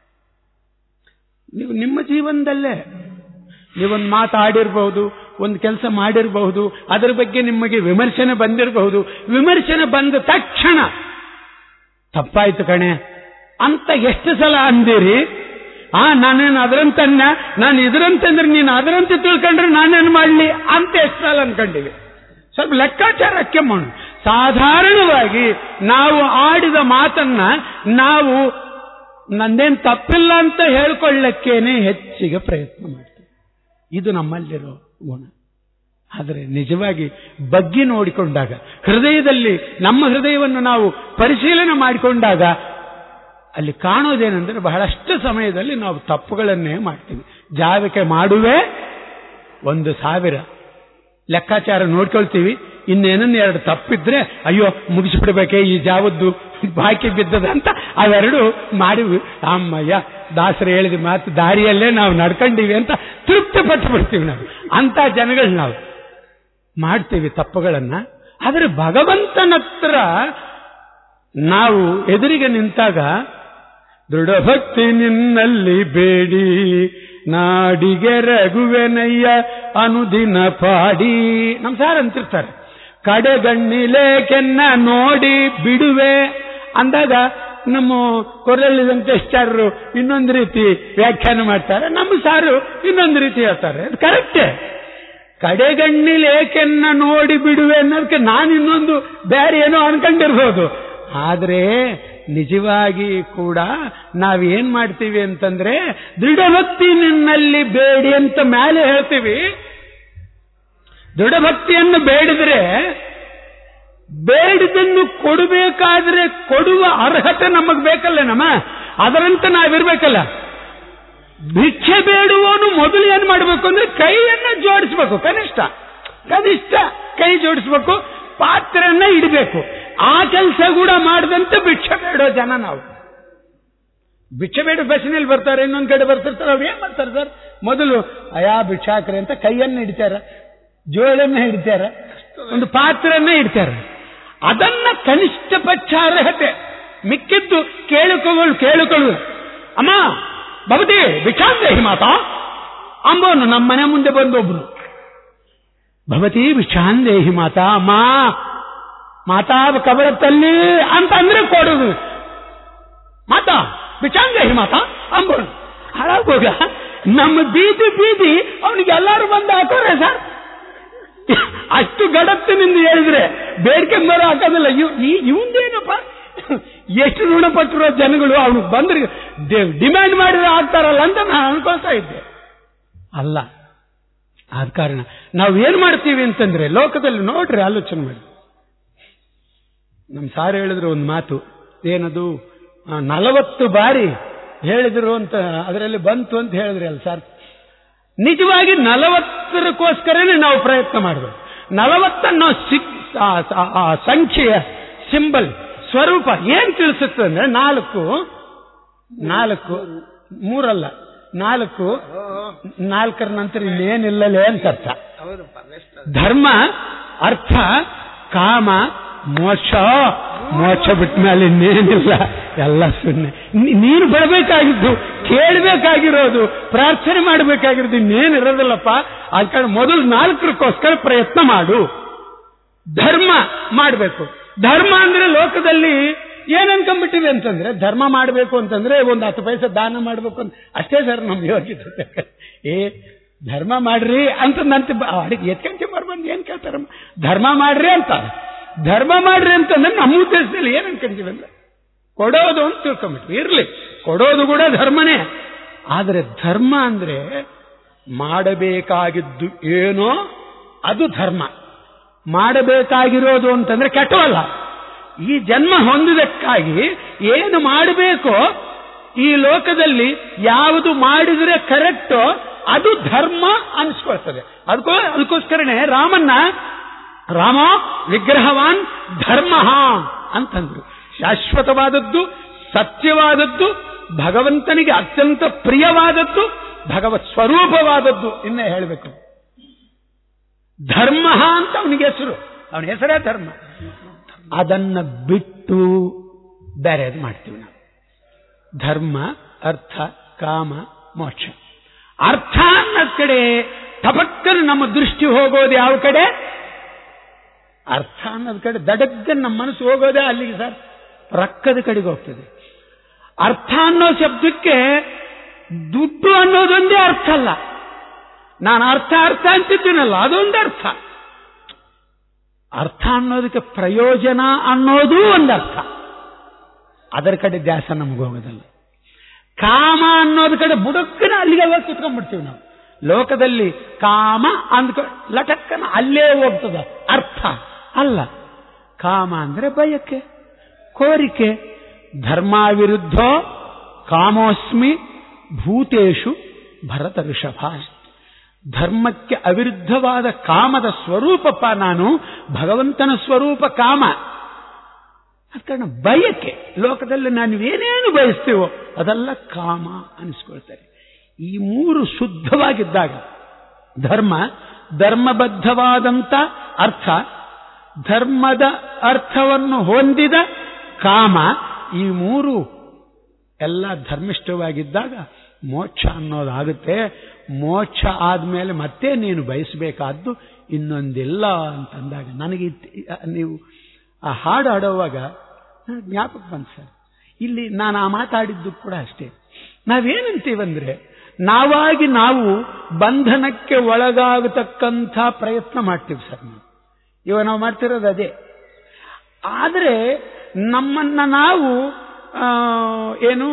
ನೀವು ನಿಮ್ಮ ಜೀವನದಲ್ಲೇ ನೀವೊಂದು ಮಾತಾಡಿರಬಹುದು, ಒಂದು ಕೆಲಸ ಮಾಡಿರಬಹುದು, ಅದರ ಬಗ್ಗೆ ನಿಮಗೆ ವಿಮರ್ಶನೆ ಬಂದಿರಬಹುದು. ವಿಮರ್ಶನೆ ಬಂದ ತಕ್ಷಣ ತಪ್ಪಾಯ್ತು ಕಣೆ ಅಂತ ಎಷ್ಟು ಸಲ ಅಂದಿರಿ? ಆ ನಾನೇನು ಅದರಂತನ್ನ ನಾನು ಇದರಂತಂದ್ರೆ ನೀನು ಅದರಂತೆ ತಿಳ್ಕೊಂಡ್ರೆ ನಾನೇನು ಮಾಡಲಿ ಅಂತ ಎಷ್ಟು ಸಲ ಅನ್ಕೊಂಡಿವಿ. ಸ್ವಲ್ಪ ಲೆಕ್ಕಾಚಾರಕ್ಕೆ ಮಾಡು. ಸಾಧಾರಣವಾಗಿ ನಾವು ಆಡಿದ ಮಾತನ್ನ ನಾವು ನಂದೇನು ತಪ್ಪಿಲ್ಲ ಅಂತ ಹೇಳ್ಕೊಳ್ಳಕ್ಕೇನೆ ಹೆಚ್ಚಿಗೆ ಪ್ರಯತ್ನ ಮಾಡ್ತೀವಿ. ಇದು ನಮ್ಮಲ್ಲಿರೋ ಗುಣ. ಆದರೆ ನಿಜವಾಗಿ ಬಗ್ಗಿ ನೋಡಿಕೊಂಡಾಗ, ಹೃದಯದಲ್ಲಿ ನಮ್ಮ ಹೃದಯವನ್ನು ನಾವು ಪರಿಶೀಲನೆ ಮಾಡಿಕೊಂಡಾಗ ಅಲ್ಲಿ ಕಾಣೋದೇನೆಂದರೆ, ಬಹಳಷ್ಟು ಸಮಯದಲ್ಲಿ ನಾವು ತಪ್ಪುಗಳನ್ನೇ ಮಾಡ್ತೀವಿ. ಜಾವಿಕೆ ಮಾಡುವೆ ಒಂದು ಸಾವಿರ ಲೆಕ್ಕಾಚಾರ ನೋಡ್ಕೊಳ್ತೀವಿ. ಇನ್ನೇನನ್ನು ಎರಡು ತಪ್ಪಿದ್ರೆ ಅಯ್ಯೋ ಮುಗಿಸಿಬಿಡ್ಬೇಕೆ ಈ ಜಾವದ್ದು ಬಾಕಿ ಬಿದ್ದದ ಅಂತ ಅವೆರಡು ಮಾಡಿವಿ. ಅಮ್ಮಯ್ಯ ದಾಸರು ಹೇಳಿದ ಮಾತು ದಾರಿಯಲ್ಲೇ ನಾವು ನಡ್ಕೊಂಡಿವಿ ಅಂತ ತೃಪ್ತಿ ಪಟ್ಟು ಬಿಡ್ತೀವಿ. ನಾವು ಅಂತ ಜನಗಳು ನಾವು ಮಾಡ್ತೀವಿ ತಪ್ಪುಗಳನ್ನ. ಆದರೆ ಭಗವಂತನತ್ರ ನಾವು ಎದುರಿಗೆ ನಿಂತಾಗ ದೃಢಭಕ್ತಿ ನಿನ್ನಲ್ಲಿ ಬೇಡಿ ನಾಡಿಗೆ ರಘುವೆನಯ್ಯ ಅನುದಿನ ಪಾಡಿ. ನಮ್ ಸಾರ್ ಅಂತಿರ್ತಾರೆ, ಕಡೆಗಣ್ಣಿಲೇಕೆನ್ನ ನೋಡಿ ಬಿಡುವೆ ಅಂದಾಗ ನಮ್ಮ ಕೊರಳ್ಳಿ ವೆಂಕಟೇಶ್ಚಾರ್ಯರು ಇನ್ನೊಂದು ರೀತಿ ವ್ಯಾಖ್ಯಾನ ಮಾಡ್ತಾರೆ, ನಮ್ಮ ಸಾರು ಇನ್ನೊಂದು ರೀತಿ ಹೇಳ್ತಾರೆ. ಅದು ಕರೆಕ್ಟೇ. ಕಡೆಗಣ್ಣಿಲೇಕೆನ್ನ ನೋಡಿ ಬಿಡುವೆ ಅನ್ನೋದಕ್ಕೆ ನಾನು ಇನ್ನೊಂದು ಬೇರೆ ಏನೋ ಅನ್ಕೊಂಡಿರ್ಬೋದು. ಆದ್ರೆ ನಿಜವಾಗಿ ಕೂಡ ನಾವೇನ್ ಮಾಡ್ತೀವಿ ಅಂತಂದ್ರೆ, ದೃಢಭಕ್ತಿ ನಿನ್ನಲ್ಲಿ ಬೇಡಿ ಅಂತ ಮೇಲೆ ಹೇಳ್ತೀವಿ. ದೃಢಭಕ್ತಿಯನ್ನು ಬೇಡಿದ್ರೆ ಬೇಡಿದನ್ನು ಕೊಡಬೇಕಾದ್ರೆ ಕೊಡುವ ಅರ್ಹತೆ ನಮಗ್ ಬೇಕಲ್ಲ ನಮ್ಮ, ಅದರಂತೆ ನಾವಿರ್ಬೇಕಲ್ಲ. ಭಿಕ್ಷೆ ಬೇಡುವವನು ಮೊದಲು ಏನ್ ಮಾಡಬೇಕು ಅಂದ್ರೆ ಕೈಯನ್ನ ಜೋಡಿಸ್ಬೇಕು, ಕನಿಷ್ಠ ಕನಿಷ್ಠ ಕೈ ಜೋಡಿಸ್ಬೇಕು, ಪಾತ್ರೆಯನ್ನ ಇಡಬೇಕು. ಆ ಕೆಲಸ ಕೂಡ ಮಾಡದಂತೆ ಭಿಕ್ಷೆ ಬೇಡೋ ಜನ ನಾವು. ಭಿಕ್ಷೆ ಬೇಡ ಬಸ್ಸಿನಲ್ಲಿ ಬರ್ತಾರೆ, ಇನ್ನೊಂದ್ ಕಡೆ ಬರ್ತಿರ್ತಾರೆ, ಅವ್ರು ಏನ್ ಮಾಡ್ತಾರೆ ಸರ್, ಮೊದಲು ಅಯಾ ಭಿಕ್ಷಾಕ್ರೆ ಅಂತ ಕೈಯನ್ನ ಹಿಡಿತಾರ, ಜೋಳನ್ನ ಹಿಡಿತಾರ, ಒಂದು ಪಾತ್ರನ್ನ ಇಡ್ತಾರೆ. ಅದನ್ನ ಕನಿಷ್ಠ ಪಕ್ಷ ಅರ್ಹತೆ. ಮಿಕ್ಕಿದ್ದು ಕೇಳಿಕೊಳ್ಳು ಕೇಳಿಕೊಳ್ಳು ಅಮ್ಮ ಭವತಿ ಭಿಕ್ಷಾಂದೇಹಿ ಮಾತಾ ಅಂಬೋನು ನಮ್ಮ ಮನೆ ಮುಂದೆ ಬಂದೊಬ್ರು, ಭವತಿ ಭಿಕ್ಷಾಂದೇಹಿ ಮಾತಾ, ಅಮ್ಮ ಮಾತಾ ಕಬಳತ್ತಲ್ಲಿ ಅಂತ ಅಂದ್ರೆ ಕೊಡುದು, ಮಾತಾ ಭಿಕ್ಷಾಂದೇಹಿ ಮಾತಾ ಅಂಬೋನು. ಹಾಳಾಗೋಗ ನಮ್ಮ ಬೀದಿ ಬೀದಿ ಅವನಿಗೆ ಎಲ್ಲರೂ ಬಂದು ಹಾಕೋರೆ ಸರ್. ಅಷ್ಟು ಗಡತ್ತಿನಿಂದ ಹೇಳಿದ್ರೆ ಬೇಡಿಕೆ ಮರ ಹಾಕೋದಿಲ್ಲ. ಇವಂದೇನಪ್ಪ, ಎಷ್ಟು ಋಣಪಟ್ಟಿರೋ ಜನಗಳು ಅವನು ಬಂದ್ರೆ ಡಿಮ್ಯಾಂಡ್ ಮಾಡಿದ್ರೆ ಆಗ್ತಾರಲ್ಲ ಅಂತ ನಾನು ಅನ್ಕೊಳ್ತಾ ಇದ್ದೆ. ಅಲ್ಲ, ಆದ ಕಾರಣ ನಾವು ಏನ್ ಮಾಡ್ತೀವಿ ಅಂತಂದ್ರೆ ಲೋಕದಲ್ಲಿ ನೋಡ್ರಿ, ಆಲೋಚನೆ ಮಾಡಿ. ನಮ್ ಸಾರ್ ಹೇಳಿದ್ರು ಒಂದು ಮಾತು, ಏನದು ನಲವತ್ತು ಬಾರಿ ಹೇಳಿದ್ರು ಅಂತ ಅದರಲ್ಲಿ ಬಂತು ಅಂತ ಹೇಳಿದ್ರಿ ಅಲ್ಲ ಸರ್. ನಿಜವಾಗಿ ನಲವತ್ತರಕ್ಕೋಸ್ಕರನೇ ನಾವು ಪ್ರಯತ್ನ ಮಾಡಬೇಕು. ನಲವತ್ತನ್ನೋ ಸಂಖ್ಯೆಯ ಸಿಂಬಲ್ ಸ್ವರೂಪ ಏನ್ ತಿಳಿಸುತ್ತೆ ಅಂದ್ರೆ ನಾಲ್ಕು ನಾಲ್ಕು ಮೂರಲ್ಲ ನಾಲ್ಕು, ನಾಲ್ಕರ ನಂತರ ಇನ್ನೇನಿಲ್ಲಲೇ ಅಂತ ಅರ್ಥ. ಧರ್ಮ, ಅರ್ಥ, ಕಾಮ, ಮೋಕ್ಷ. ಮೋಕ್ಷ ಬಿಟ್ಟ ಮೇಲೆ ಇನ್ನೇನಿಲ್ಲ, ಎಲ್ಲ ಸುಮ್ಮನೆ. ನೀನು ಬರಬೇಕಾಗಿದ್ದು, ಕೇಳಬೇಕಾಗಿರೋದು, ಪ್ರಾರ್ಥನೆ ಮಾಡಬೇಕಾಗಿರೋದು ಇನ್ನೇನಿರೋದಿಲ್ಲಪ್ಪ. ಅದ ಕಾರಣ ಮೊದಲು ನಾಲ್ಕರಕ್ಕೋಸ್ಕರ ಪ್ರಯತ್ನ ಮಾಡು. ಧರ್ಮ ಮಾಡಬೇಕು. ಧರ್ಮ ಅಂದ್ರೆ ಲೋಕದಲ್ಲಿ ಏನ್ ಅನ್ಕೊಂಡ್ಬಿಟ್ಟಿದೆ ಅಂತಂದ್ರೆ, ಧರ್ಮ ಮಾಡಬೇಕು ಅಂತಂದ್ರೆ ಒಂದು ಹತ್ತು ಪೈಸೆ ದಾನ ಮಾಡಬೇಕು ಅಂತ ಅಷ್ಟೇ ಸರ್ ನಮ್ ಯೋಗ್ಯತೆ. ಏ ಧರ್ಮ ಮಾಡ್ರಿ ಅಂತ ನಂತ ಅಡಿಗೆ ಎತ್ಕಂತ ಬರ್ಬಂದು ಏನ್ ಕೇಳ್ತಾರ, ಧರ್ಮ ಮಾಡ್ರಿ ಅಂತ. ಧರ್ಮ ಮಾಡ್ರಿ ಅಂತಂದ್ರೆ ನಮ್ಮ ಉದ್ದೇಶದಲ್ಲಿ ಏನ್ ಅನ್ಕೊಂತೀವಿ ಅಂದ್ರೆ ಕೊಡೋದು ಅಂತ ತಿಳ್ಕೊಂಬಿಟ್ವಿ. ಇರ್ಲಿ, ಕೊಡೋದು ಕೂಡ ಧರ್ಮನೇ. ಆದ್ರೆ ಧರ್ಮ ಅಂದ್ರೆ ಮಾಡಬೇಕಾಗಿದ್ದು ಏನೋ ಅದು ಧರ್ಮ. ಮಾಡಬೇಕಾಗಿರೋದು ಅಂತಂದ್ರೆ ಕೆಟ್ಟವಲ್ಲ. ಈ ಜನ್ಮ ಹೊಂದಿದಕ್ಕಾಗಿ ಏನು ಮಾಡಬೇಕೋ ಈ ಲೋಕದಲ್ಲಿ ಯಾವುದು ಮಾಡಿದ್ರೆ ಕರೆಕ್ಟೋ ಅದು ಧರ್ಮ ಅನ್ಸ್ಕೊಳ್ತದೆ. ಅದಕ್ಕೋ ಅದಕ್ಕೋಸ್ಕರನೇ ರಾಮನ್ನ ರಾಮ ವಿಗ್ರಹವಾನ್ ಧರ್ಮ ಅಂತಂದ್ರು. ಶಾಶ್ವತವಾದದ್ದು, ಸತ್ಯವಾದದ್ದು, ಭಗವಂತನಿಗೆ ಅತ್ಯಂತ ಪ್ರಿಯವಾದದ್ದು, ಭಗವತ್ ಸ್ವರೂಪವಾದದ್ದು. ಇನ್ನೇ ಹೇಳಬೇಕು, ಧರ್ಮ ಅಂತ ಅವನಿಗೆ ಹೆಸರು, ಅವನ ಹೆಸರೇ ಧರ್ಮ. ಅದನ್ನ ಬಿಟ್ಟು ಬೇರೆದು ಮಾಡ್ತೀವಿ ನಾವು. ಧರ್ಮ, ಅರ್ಥ, ಕಾಮ, ಮೋಕ್ಷ. ಅರ್ಥ ಅನ್ನೋದ್ ಕಡೆ ಟಪಕ್ಕನ ನಮ್ಮ ದೃಷ್ಟಿ ಹೋಗೋದು ಯಾವ ಕಡೆ? ಅರ್ಥ ಅನ್ನೋದ್ ಕಡೆ ದಡಗ್ಗನ್ ನಮ್ಮ ಮನಸ್ಸು ಹೋಗೋದೇ ಅಲ್ಲಿಗೆ ಸರ್, ರೊಕ್ಕದ ಕಡೆಗೆ ಹೋಗ್ತದೆ. ಅರ್ಥ ಅನ್ನೋ ಶಬ್ದಕ್ಕೆ ದುಡ್ಡು ಅನ್ನೋದೊಂದೇ ಅರ್ಥ ಅಲ್ಲ. ನಾನು ಅರ್ಥ ಅರ್ಥ ಅಂತಿದ್ದೀನಲ್ಲ, ಅದೊಂದು ಅರ್ಥ. ಅರ್ಥ ಅನ್ನೋದಕ್ಕೆ ಪ್ರಯೋಜನ ಅನ್ನೋದು ಒಂದು ಅರ್ಥ. ಅದರ ಕಡೆ ಧ್ಯಾಸ ನಮ್ಗೆ ಹೋಗೋದಲ್ಲ. ಕಾಮ ಅನ್ನೋದ್ ಕಡೆ ಬುಡಕ್ಕನ ಅಲ್ಲಿಗೆ ಹೋಗಿ ಕುತ್ಕೊಂಡ್ಬಿಡ್ತೀವಿ ನಾವು. ಲೋಕದಲ್ಲಿ ಕಾಮ ಅಂದ್ಕೊ ಲಟಕ್ಕನ ಅಲ್ಲೇ ಹೋಗ್ತದ, ಅರ್ಥ ಅಲ್ಲ. ಕಾಮ ಅಂದ್ರೆ ಬಯಕೆ, ಕೋರಿಕೆ. ಧರ್ಮ ವಿರುದ್ಧ ಕಾಮೋಸ್ಮಿ ಭೂತೇಶು ಭರತ ಋಷಭ. ಧರ್ಮಕ್ಕೆ ಅವಿರುದ್ಧವಾದ ಕಾಮದ ಸ್ವರೂಪಪ್ಪ ನಾನು, ಭಗವಂತನ ಸ್ವರೂಪ ಕಾಮ. ಅದ ಕಾರಣ ಬಯಕೆ, ಲೋಕದಲ್ಲಿ ನಾನು ಏನೇನು ಬಯಸ್ತೀವೋ ಅದೆಲ್ಲ ಕಾಮ ಅನಿಸ್ಕೊಳ್ತಾರೆ. ಈ ಮೂರು ಶುದ್ಧವಾಗಿದ್ದಾಗ ಧರ್ಮ, ಧರ್ಮಬದ್ಧವಾದಂತ ಅರ್ಥ, ಧರ್ಮದ ಅರ್ಥವನ್ನು ಹೊಂದಿದ ಕಾಮ, ಈ ಮೂರು ಎಲ್ಲ ಧರ್ಮಿಷ್ಠವಾಗಿದ್ದಾಗ ಮೋಕ್ಷ ಅನ್ನೋದಾಗುತ್ತೆ. ಮೋಕ್ಷ ಆದ್ಮೇಲೆ ಮತ್ತೆ ನೀನು ಬಯಸಬೇಕಾದ್ದು ಇನ್ನೊಂದಿಲ್ಲ ಅಂತಂದಾಗ ನನಗೆ ನೀವು ಆ ಹಾಡು ಆಡೋವಾಗ ಜ್ಞಾಪಕ ಬಂತು ಸರ್. ಇಲ್ಲಿ ನಾನು ಆ ಮಾತಾಡಿದ್ದು ಕೂಡ ಅಷ್ಟೇ. ನಾವೇನಂತೀವಂದ್ರೆ ನಾವಾಗಿ ನಾವು ಬಂಧನಕ್ಕೆ ಒಳಗಾಗತಕ್ಕಂಥ ಪ್ರಯತ್ನ ಮಾಡ್ತೀವಿ ಸರ್. ನಾವು ಇವಾಗ ನಾವು ಮಾಡ್ತಿರೋದು ಅದೇ. ಆದರೆ ನಮ್ಮನ್ನ ನಾವು ಏನು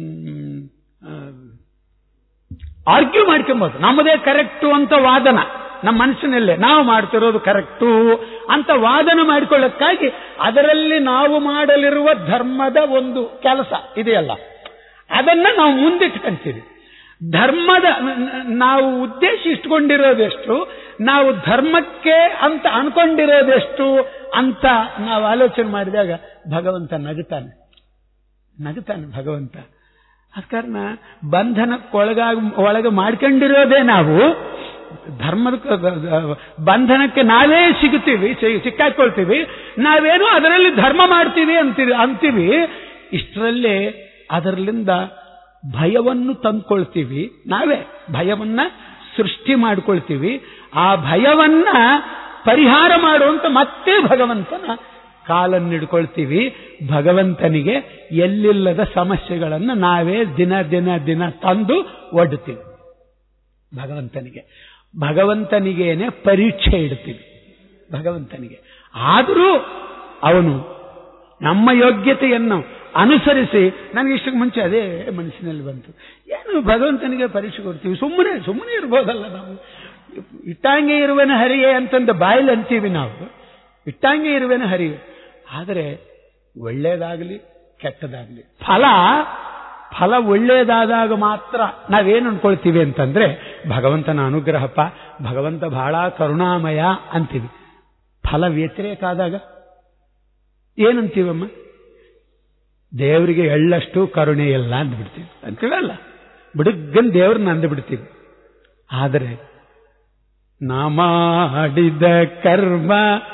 ಆರ್ಗ್ಯೂ ಮಾಡ್ಕೊಂಬೋದು, ನಮ್ಮದೇ ಕರೆಕ್ಟು ಅಂತ ವಾದನ. ನಮ್ಮ ಮನಸ್ಸಿನಲ್ಲೇ ನಾವು ಮಾಡ್ತಿರೋದು ಕರೆಕ್ಟು ಅಂತ ವಾದನ ಮಾಡಿಕೊಳ್ಳಕ್ಕಾಗಿ ಅದರಲ್ಲಿ ನಾವು ಮಾಡಲಿರುವ ಧರ್ಮದ ಒಂದು ಕೆಲಸ ಇದೆಯಲ್ಲ, ಅದನ್ನ ನಾವು ಮುಂದಿಟ್ಕೊಂತೀವಿ. ಧರ್ಮದ ನಾವು ಉದ್ದೇಶ ಇಟ್ಕೊಂಡಿರೋದೆಷ್ಟು, ನಾವು ಧರ್ಮಕ್ಕೆ ಅಂತ ಅನ್ಕೊಂಡಿರೋದೆಷ್ಟು ಅಂತ ನಾವು ಆಲೋಚನೆ ಮಾಡಿದಾಗ ಭಗವಂತ ನಗುತ್ತಾನೆ ನಗುತ್ತಾನೆ ಭಗವಂತ. ಆ ಕಾರಣ ಬಂಧನಕ್ಕೊಳಗಾಗಿ ಒಳಗೆ ಮಾಡ್ಕೊಂಡಿರೋದೇ ನಾವು ಧರ್ಮದ ಬಂಧನಕ್ಕೆ ನಾವೇ ಸಿಗುತ್ತೀವಿ, ಸಿಕ್ಕಾಕೊಳ್ತೀವಿ. ನಾವೇನು ಅದರಲ್ಲಿ ಧರ್ಮ ಮಾಡ್ತೀವಿ ಅಂತೀವಿ ಅಂತೀವಿ ಇಷ್ಟರಲ್ಲೇ ಅದರಲ್ಲಿಂದ ಭಯವನ್ನು ತಂದ್ಕೊಳ್ತೀವಿ. ನಾವೇ ಭಯವನ್ನ ಸೃಷ್ಟಿ ಮಾಡ್ಕೊಳ್ತೀವಿ. ಆ ಭಯವನ್ನ ಪರಿಹಾರ ಮಾಡುವಂತ ಮತ್ತೆ ಭಗವಂತನ ಕಾಲನ್ನು ಹಿಡ್ಕೊಳ್ತೀವಿ. ಭಗವಂತನಿಗೆ ಎಲ್ಲಿಲ್ಲದ ಸಮಸ್ಯೆಗಳನ್ನು ನಾವೇ ದಿನ ದಿನ ದಿನ ತಂದು ಒಡ್ತೀವಿ. ಭಗವಂತನಿಗೆ ಭಗವಂತನಿಗೇನೆ ಪರೀಕ್ಷೆ ಇಡ್ತೀವಿ ಭಗವಂತನಿಗೆ. ಆದರೂ ಅವನು ನಮ್ಮ ಯೋಗ್ಯತೆಯನ್ನು ಅನುಸರಿಸಿ, ನನಗೆ ಇಷ್ಟಕ್ಕೆ ಮುಂಚೆ ಅದೇ ಮನಸ್ಸಿನಲ್ಲಿ ಬಂತು, ಏನು ಭಗವಂತನಿಗೆ ಪರೀಕ್ಷೆ ಕೊಡ್ತೀವಿ, ಸುಮ್ಮನೆ ಸುಮ್ಮನೆ ಇರ್ಬೋದಲ್ಲ ನಾವು. ಇಟ್ಟಂಗೆ ಇರುವನ ಹರಿಯೇ ಅಂತಂದು ಬಾಯಲ್ಲಿ ಅಂತೀವಿ ನಾವು, ಇಟ್ಟಂಗೆ ಇರುವನ ಹರಿಯೇ. ಆದರೆ ಒಳ್ಳೇದಾಗಲಿ ಕೆಟ್ಟದಾಗಲಿ ಫಲ ಫಲ ಒಳ್ಳೇದಾದಾಗ ಮಾತ್ರ ನಾವೇನು ಅನ್ಕೊಳ್ತೀವಿ ಅಂತಂದ್ರೆ ಭಗವಂತನ ಅನುಗ್ರಹಪ್ಪ, ಭಗವಂತ ಬಹಳ ಕರುಣಾಮಯ ಅಂತೀವಿ. ಫಲ ವ್ಯತಿರೇಕ ಆದಾಗ ಏನಂತೀವಮ್ಮ? ದೇವರಿಗೆ ಎಳ್ಳಷ್ಟು ಕರುಣೆ ಇಲ್ಲ ಅಂದ್ಬಿಡ್ತೀವಿ ಅಂತೀವಲ್ಲ, ಬಿಡುಗನ್ ದೇವ್ರನ್ನ ಅಂದ್ಬಿಡ್ತೀವಿ. ಆದರೆ ನಾ ಮಾಡಿದ ಕರ್ಮ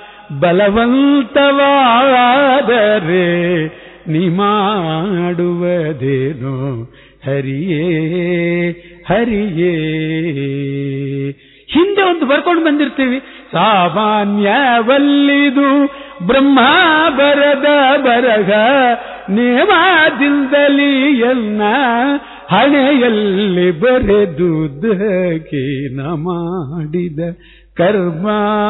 ಬಲವಂತವಾದರೆ ನೀ ಮಾಡುವುದೇನೋ ಹರಿಯೇ ಹರಿಯೇ. ಹಿಂದೆ ಒಂದು ಬರ್ಕೊಂಡು ಬಂದಿರ್ತೀವಿ, ಸಾಮಾನ್ಯವಲ್ಲಿದು ಬ್ರಹ್ಮ ಬರದ ಬರಗ ನೇಮದಿಂದಲಿ ಎಲ್ಲ ಹಣೆಯಲ್ಲಿ ಬರೆದುದಕ್ಕೆ ನ ಮಾಡಿದ ಕರ್ಮ.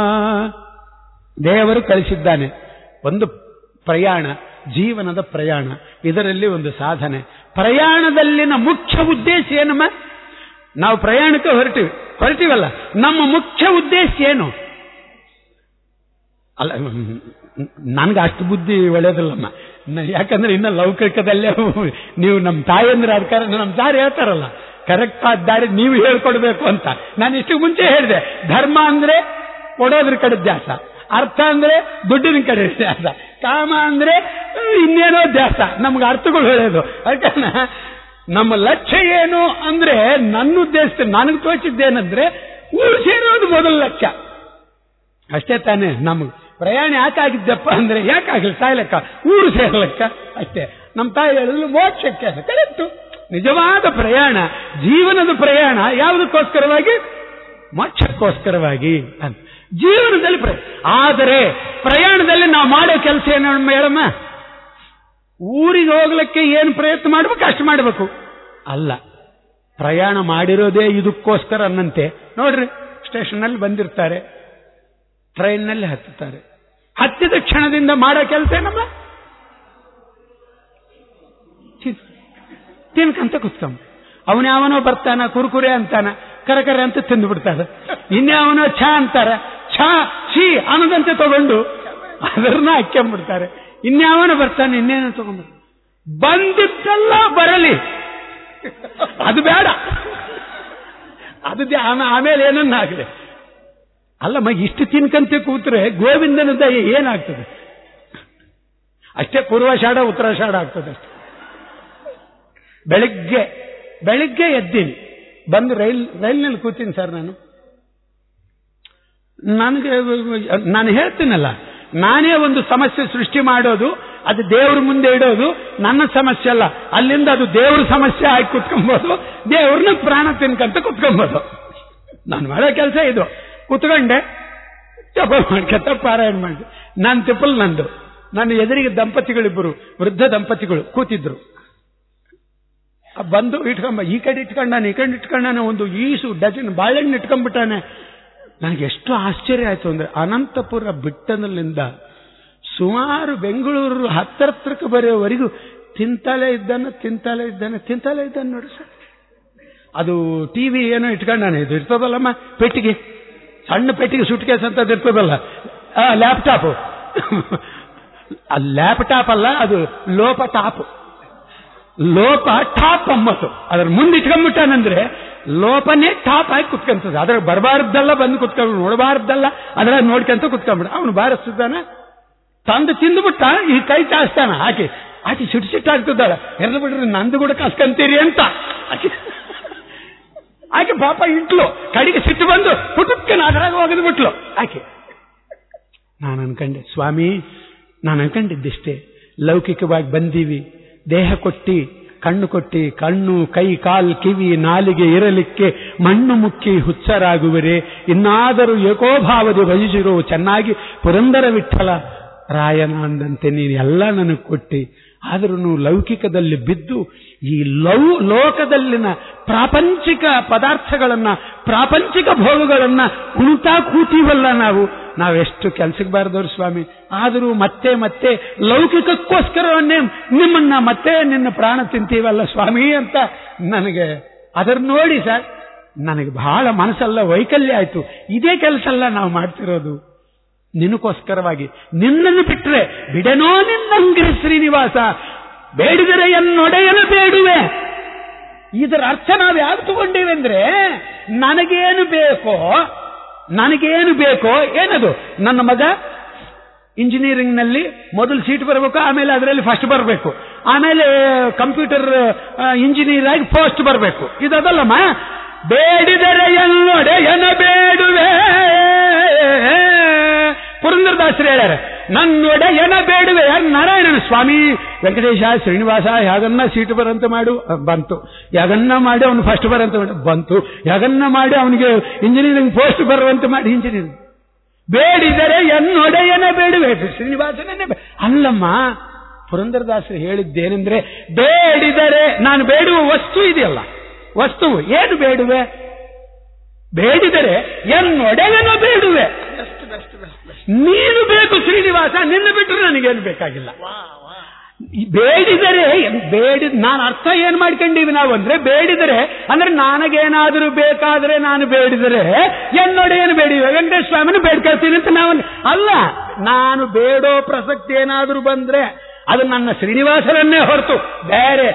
ದೇವರು ಕಳಿಸಿದ್ದಾನೆ ಒಂದು ಪ್ರಯಾಣ, ಜೀವನದ ಪ್ರಯಾಣ. ಇದರಲ್ಲಿ ಒಂದು ಸಾಧನೆ. ಪ್ರಯಾಣದಲ್ಲಿನ ಮುಖ್ಯ ಉದ್ದೇಶ ಏನಮ್ಮ? ನಾವು ಪ್ರಯಾಣಕ್ಕೆ ಹೊರಟಿವಿ ಹೊರಟಿವಲ್ಲ, ನಮ್ಮ ಮುಖ್ಯ ಉದ್ದೇಶ ಏನು? ಅಲ್ಲ, ನನ್ಗೆ ಅಷ್ಟು ಬುದ್ಧಿ ಒಳ್ಳೇದಿಲ್ಲಮ್ಮ. ಯಾಕಂದ್ರೆ ಇನ್ನ ಲೌಕಿಕದಲ್ಲೇ ನೀವು ನಮ್ಮ ತಾಯಂದ್ರೆ ಅದ್ಕಾರ ನಮ್ಮ ತಾಯಿ ಹೇಳ್ತಾರಲ್ಲ, ಕರೆಕ್ಟ್ ಆದ ದಾರಿ ನೀವು ಹೇಳ್ಕೊಡ್ಬೇಕು ಅಂತ. ನಾನು ಇಷ್ಟು ಮುಂಚೆ ಹೇಳಿದೆ, ಧರ್ಮ ಅಂದ್ರೆ ಕೊಡೋದ್ರ ಕಡೆ ದ್ಯಾಸ, ಅರ್ಥ ಅಂದ್ರೆ ದುಡ್ಡಿನ ಕಡೆ ದ್ಯಾಸ, ಕಾಮ ಅಂದ್ರೆ ಇನ್ನೇನೋ ದ್ಯಾಸ. ನಮ್ಗೆ ಅರ್ಥಗಳು ಹೇಳೋದು. ಅದಕ್ಕೆ ನಮ್ಮ ಲಕ್ಷ್ಯ ಏನು ಅಂದ್ರೆ, ನನ್ನ ಉದ್ದೇಶ ನನಗೆ ತೋಚಿದ್ದೇನೆಂದ್ರೆ ಊರು ಸೇರೋದು ಮೊದಲ ಲಕ್ಷ್ಯ ಅಷ್ಟೇ ತಾನೇ. ನಮ್ಗೆ ಪ್ರಯಾಣ ಯಾಕಾಗಿದ್ದಪ್ಪ ಅಂದ್ರೆ, ಯಾಕಾಗಲಿ ಸಾಯ್ಲೆಕ್ಕ, ಊರು ಸೇರ್ಲೆಕ್ಕ ಅಷ್ಟೇ. ನಮ್ಮ ತಾಯಿ ಹೇಳಿದ್ರು ಮೋಕ್ಷಕ್ಕೆ. ಕರೆಕ್ಟು. ನಿಜವಾದ ಪ್ರಯಾಣ, ಜೀವನದ ಪ್ರಯಾಣ ಯಾವುದಕ್ಕೋಸ್ಕರವಾಗಿ? ಮೋಕ್ಷಕ್ಕೋಸ್ಕರವಾಗಿ ಅಂತ ಜೀವನದಲ್ಲಿ. ಆದರೆ ಪ್ರಯಾಣದಲ್ಲಿ ನಾವು ಮಾಡೋ ಕೆಲಸ ಏನು ಮೇಡಮ್ಮ? ಊರಿಗೆ ಹೋಗ್ಲಿಕ್ಕೆ ಏನು ಪ್ರಯತ್ನ ಮಾಡ್ಬೇಕು ಅಷ್ಟು ಮಾಡಬೇಕು ಅಲ್ಲ. ಪ್ರಯಾಣ ಮಾಡಿರೋದೇ ಇದಕ್ಕೋಸ್ಕರ ಅನ್ನಂತೆ. ನೋಡ್ರಿ, ಸ್ಟೇಷನ್ನಲ್ಲಿ ಬಂದಿರ್ತಾರೆ, ಟ್ರೈನ್ನಲ್ಲಿ ಹತ್ತುತ್ತಾರೆ. ಹತ್ತಿದ ಕ್ಷಣದಿಂದ ಮಾಡೋ ಕೆಲಸ ಏನಮ್ಮ? ತಿನ್ಕಂತ ಕುತ್ಕೊಂಬ. ಅವನ್ಯಾವನೋ ಬರ್ತಾನ, ಕುರುಕುರೆ ಅಂತಾನ, ಕರಕರೆ ಅಂತ ತಿಂದು ಬಿಡ್ತಾರೆ. ಇನ್ಯಾವನೋ ಛಾ ಅಂತಾರ, ಛಾ ಛೀ ಅನ್ನೋದಂತೆ ತಗೊಂಡು ಅದನ್ನ ಹಾಕ್ಕೊಂಡ್ಬಿಡ್ತಾರೆ. ಇನ್ಯಾವನ ಬರ್ತಾನೆ, ಇನ್ನೇನು ತಗೊಂಡ್ಬರ್ತಾರೆ. ಬಂದಿದ್ದೆಲ್ಲ ಬರಲಿ, ಅದು ಬೇಡ, ಅದು ಆಮೇಲೆ ಏನನ್ನಾಗಲಿ. ಅಲ್ಲಮ್ಮ, ಇಷ್ಟು ತಿನ್ಕಂತೆ ಕೂತ್ರೆ ಗೋವಿಂದನ ದಯೆ ಏನಾಗ್ತದೆ? ಅಷ್ಟೇ ಪೂರ್ವಾಷಾಢ ಉತ್ತರಾಷಾಢ ಆಗ್ತದೆ ಅಷ್ಟೆ. ಬೆಳಿಗ್ಗೆ ಬೆಳಿಗ್ಗೆ ಎದ್ದೀನಿ, ಬಂದು ರೈಲ್ ರೈಲ್ನಲ್ಲಿ ಕೂತೀನಿ ಸರ್. ನಾನು ನನಗೆ ನಾನು ಹೇಳ್ತೀನಲ್ಲ, ನಾನೇ ಒಂದು ಸಮಸ್ಯೆ ಸೃಷ್ಟಿ ಮಾಡೋದು, ಅದು ದೇವ್ರ ಮುಂದೆ ಇಡೋದು ನನ್ನ ಸಮಸ್ಯೆ ಅಲ್ಲ. ಅಲ್ಲಿಂದ ಅದು ದೇವ್ರ ಸಮಸ್ಯೆ ಆಗಿ ಕುತ್ಕೊಬೋದು, ದೇವ್ರನ್ನ ಪ್ರಾಣ ತಿನ್ಕಂತ ಕುತ್ಕೊಬೋದು. ನಾನು ಮಾಡೋ ಕೆಲಸ ಇದು. ಕುತ್ಕೊಂಡೆ, ಜಪ ಮಾಡ್ಕಂತ ಪಾರಾಯಣ ಮಾಡಿ. ನಾನು ತಿಪ್ಪಲ್ ನಂದು. ನನ್ನ ಎದುರಿಗೆ ದಂಪತಿಗಳಿಬ್ಬರು, ವೃದ್ಧ ದಂಪತಿಗಳು ಕೂತಿದ್ರು. ಬಂದು ಇಟ್ಕೊಂಬ, ಈ ಕಡೆ ಇಟ್ಕೊಂಡಾನೆ, ಈ ಕಡೆ ಇಟ್ಕೊಂಡಾನೆ, ಒಂದು ಈಸು ಡಜನ್ ಬಾಳೆಹಣ್ಣು ಇಟ್ಕೊಂಡ್ಬಿಟ್ಟಾನೆ. ನನಗೆ ಎಷ್ಟು ಆಶ್ಚರ್ಯ ಆಯ್ತು ಅಂದ್ರೆ, ಅನಂತಪುರ ಬಿಟ್ಟನಲ್ಲಿಂದ ಸುಮಾರು ಬೆಂಗಳೂರು ಹತ್ತರತ್ರಕ್ಕೆ ಬರೆಯೋವರೆಗೂ ತಿಂತಲೇ ಇದ್ದಾನೆ ತಿಂತಲೇ ಇದ್ದಾನೆ ತಿಂತಲೇ ಇದ್ದಾನೆ ನೋಡಿ ಸರ್. ಅದು ಟಿವಿ ಏನೋ ಇಟ್ಕೊಂಡಾನೆ, ಇದು ಇರ್ತದಲ್ಲಮ್ಮ ಪೆಟ್ಟಿಗೆ, ಸಣ್ಣ ಪೆಟ್ಟಿಗೆ ಸುಟ್ ಕೇಸ್ ಅಂತ ಇರ್ತದಲ್ಲ, ಲ್ಯಾಪ್ಟಾಪ್. ಲ್ಯಾಪ್ಟಾಪ್ ಅಲ್ಲ, ಅದು ಲೋಪ ಟಾಪ್. ಲೋಪ ಟಾಪ್ ಅಮ್ಮತ್ತು. ಅದ್ರ ಮುಂದೆ ಇಟ್ಕೊಂಡ್ಬಿಟ್ಟಾನಂದ್ರೆ ಲೋಪನೇ ಟಾಪ್ ಆಗಿ ಕುತ್ಕೊಂತದ. ಅದ್ರ ಬರಬಾರ್ದಲ್ಲ ಬಂದು ಕುತ್ಕೊಂಡ್, ನೋಡಬಾರ್ದಲ್ಲ ಅದ್ರ ನೋಡ್ಕೊಂತ ಕುತ್ಕೊಂಡ್ಬಿಡ. ಅವನು ಬಾರಿಸ್ತಾನ, ತಂದು ತಿಂದುಬಿಟ್ಟ, ಈ ಕೈ ಚಾಸ್ತಾನ, ಆಕೆ ಆಕೆ ಸಿಟ್ಟು ಸಿಟ್ಟು ಆಗ್ತದಾಳ. ಎರಡು ಬಿಡ್ರಿ ನಂದು ಕೂಡ ಕಸ್ಕಂತೀರಿ ಅಂತ ಆಕೆ ಆಕೆ ಪಾಪ ಇಟ್ಲು. ಕಡೆಗೆ ಸಿಟ್ಟು ಬಂದು ಪುಟುಕ್ಕೆ ಅದರಾಗ ಒಗೆದು ಬಿಟ್ಲು ಆಕೆ. ನಾನು ಅನ್ಕಂಡೆ, ಸ್ವಾಮಿ ನಾನು ಅನ್ಕೊಂಡಿದ್ದಿಷ್ಟೇ, ಲೌಕಿಕವಾಗಿ ಬಂದೀವಿ, ದೇಹ ಕೊಟ್ಟಿ, ಕಣ್ಣು ಕೊಟ್ಟಿ, ಕಣ್ಣು ಕೈ ಕಾಲ್ ಕಿವಿ ನಾಲಿಗೆ ಇರಲಿಕ್ಕೆ ಮಣ್ಣು ಮುಕ್ಕಿ ಹುಚ್ಚರಾಗುವರೆ, ಇನ್ನಾದರೂ ಏಕೋಭಾವದಿ ಭಜಿಸಿರೋ ಚೆನ್ನಾಗಿ ಪುರಂದರ ವಿಠಲ ರಾಯನ ಅಂದಂತೆ ನೀನು ಎಲ್ಲ ನನಗೆ ಕೊಟ್ಟಿ. ಆದರೂ ಲೌಕಿಕದಲ್ಲಿ ಬಿದ್ದು ಈ ಲೌ ಲೋಕದಲ್ಲಿನ ಪ್ರಾಪಂಚಿಕ ಪದಾರ್ಥಗಳನ್ನ, ಪ್ರಾಪಂಚಿಕ ಭೋಗಗಳನ್ನ ಉಣ್ತಾ ಕೂತೀವಲ್ಲ ನಾವು. ನಾವೆಷ್ಟು ಕೆಲ್ಸಕ್ಕೆ ಬಾರದವ್ರು ಸ್ವಾಮಿ. ಆದರೂ ಮತ್ತೆ ಮತ್ತೆ ಲೌಕಿಕಕ್ಕೋಸ್ಕರವನ್ನೇ ನಿಮ್ಮನ್ನ ಮತ್ತೆ ನಿನ್ನ ಪ್ರಾಣ ತಿಂತೀವಲ್ಲ ಸ್ವಾಮಿ ಅಂತ ನನಗೆ ಅದರ ನೋಡಿ ಸರ್ ನನಗೆ ಬಹಳ ಮನಸ್ಸೆಲ್ಲ ವೈಕಲ್ಯ ಆಯ್ತು. ಇದೇ ಕೆಲಸ ಅಲ್ಲ ನಾವು ಮಾಡ್ತಿರೋದು ನಿನಗೋಸ್ಕರವಾಗಿ. ನಿನ್ನನ್ನು ಬಿಟ್ರೆ ಬಿಡನೋ ನಿನ್ನಂಗಿರಿ ಶ್ರೀನಿವಾಸ, ಬೇಡಿದರೆ ಎನ್ನೊಡೆಯನ ಬೇಡುವೆ. ಇದರ ಅರ್ಥ ನಾವು ಯಾಕೆ ತಗೊಂಡೇವೆ ಅಂದ್ರೆ, ನನಗೇನು ಬೇಕೋ ನನಗೇನು ಬೇಕೋ ಏನದು, ನನ್ನ ಮಗ ಇಂಜಿನಿಯರಿಂಗ್ ನಲ್ಲಿ ಮೊದಲು ಸೀಟ್ ಬರಬೇಕು, ಆಮೇಲೆ ಅದರಲ್ಲಿ ಫಸ್ಟ್ ಬರಬೇಕು, ಆಮೇಲೆ ಕಂಪ್ಯೂಟರ್ ಇಂಜಿನಿಯರ್ ಆಗಿ ಫಸ್ಟ್ ಬರಬೇಕು, ಇದಲ್ಲಮ್ಮ. ಬೇಡಿದರೆ ಎನ್ನೊಡೆಯನ ಬೇಡುವೆ. ಪುರಂದರದಾಸರು ಹೇಳ್ಯಾರ, ನನ್ನೊಡೆಯನ ಬೇಡುವೆ. ನಾರಾಯಣನ ಸ್ವಾಮಿ ವೆಂಕಟೇಶ ಶ್ರೀನಿವಾಸ ಯಾಗನ್ನ ಸೀಟು ಬರಂತ ಮಾಡು, ಬಂತು. ಯಾಗನ್ನ ಮಾಡಿ ಅವನು ಫಸ್ಟ್ ಬರಂತ ಮಾಡು, ಬಂತು. ಯಾಗನ್ನ ಮಾಡಿ ಅವನಿಗೆ ಇಂಜಿನಿಯರಿಂಗ್ ಪೋಸ್ಟ್ ಬರುವಂತೆ ಮಾಡಿ ಇಂಜಿನಿಯರಿಂಗ್. ಬೇಡಿದರೆ ಎನ್ನೊಡೆಯನ ಬೇಡುವೆ, ಶ್ರೀನಿವಾಸನೇ. ಅಲ್ಲಮ್ಮ, ಪುರಂದರದಾಸರು ಹೇಳಿದ್ದೇನೆಂದ್ರೆ, ಬೇಡಿದರೆ ನಾನು ಬೇಡುವ ವಸ್ತು ಇದೆಯಲ್ಲ, ವಸ್ತು ಏನು ಬೇಡುವೆ? ಬೇಡಿದರೆ ಎನ್ನೊಡೆಯನ ಬೇಡುವೆ. ನೀನು ಬೇಕು ಶ್ರೀನಿವಾಸ, ನಿನ್ನ ಬಿಟ್ಟರೆ ನನಗೇನು ಬೇಕಾಗಿಲ್ಲ. ಬೇಡಿದರೆ ಬೇಡಿ ನಾನು ಅರ್ಥ ಏನ್ ಮಾಡ್ಕೊಂಡೀವಿ ನಾವು ಅಂದ್ರೆ, ಬೇಡಿದರೆ ಅಂದ್ರೆ ನನಗೇನಾದರೂ ಬೇಕಾದ್ರೆ ನಾನು ಬೇಡಿದರೆ ಎನ್ನೊಡೆಯನು ಬೇಡಿವೆ, ವೆಂಕಟೇಶ್ವರ ಸ್ವಾಮಿನ ಬೇಡ್ಕೊಳ್ತೀನಿ ಅಂತ ನಾವು ಅಲ್ಲ. ನಾನು ಬೇಡೋ ಪ್ರಸಕ್ತಿ ಏನಾದರೂ ಬಂದ್ರೆ ಅದು ನನ್ನ ಶ್ರೀನಿವಾಸರನ್ನೇ ಹೊರತು ಬೇರೆ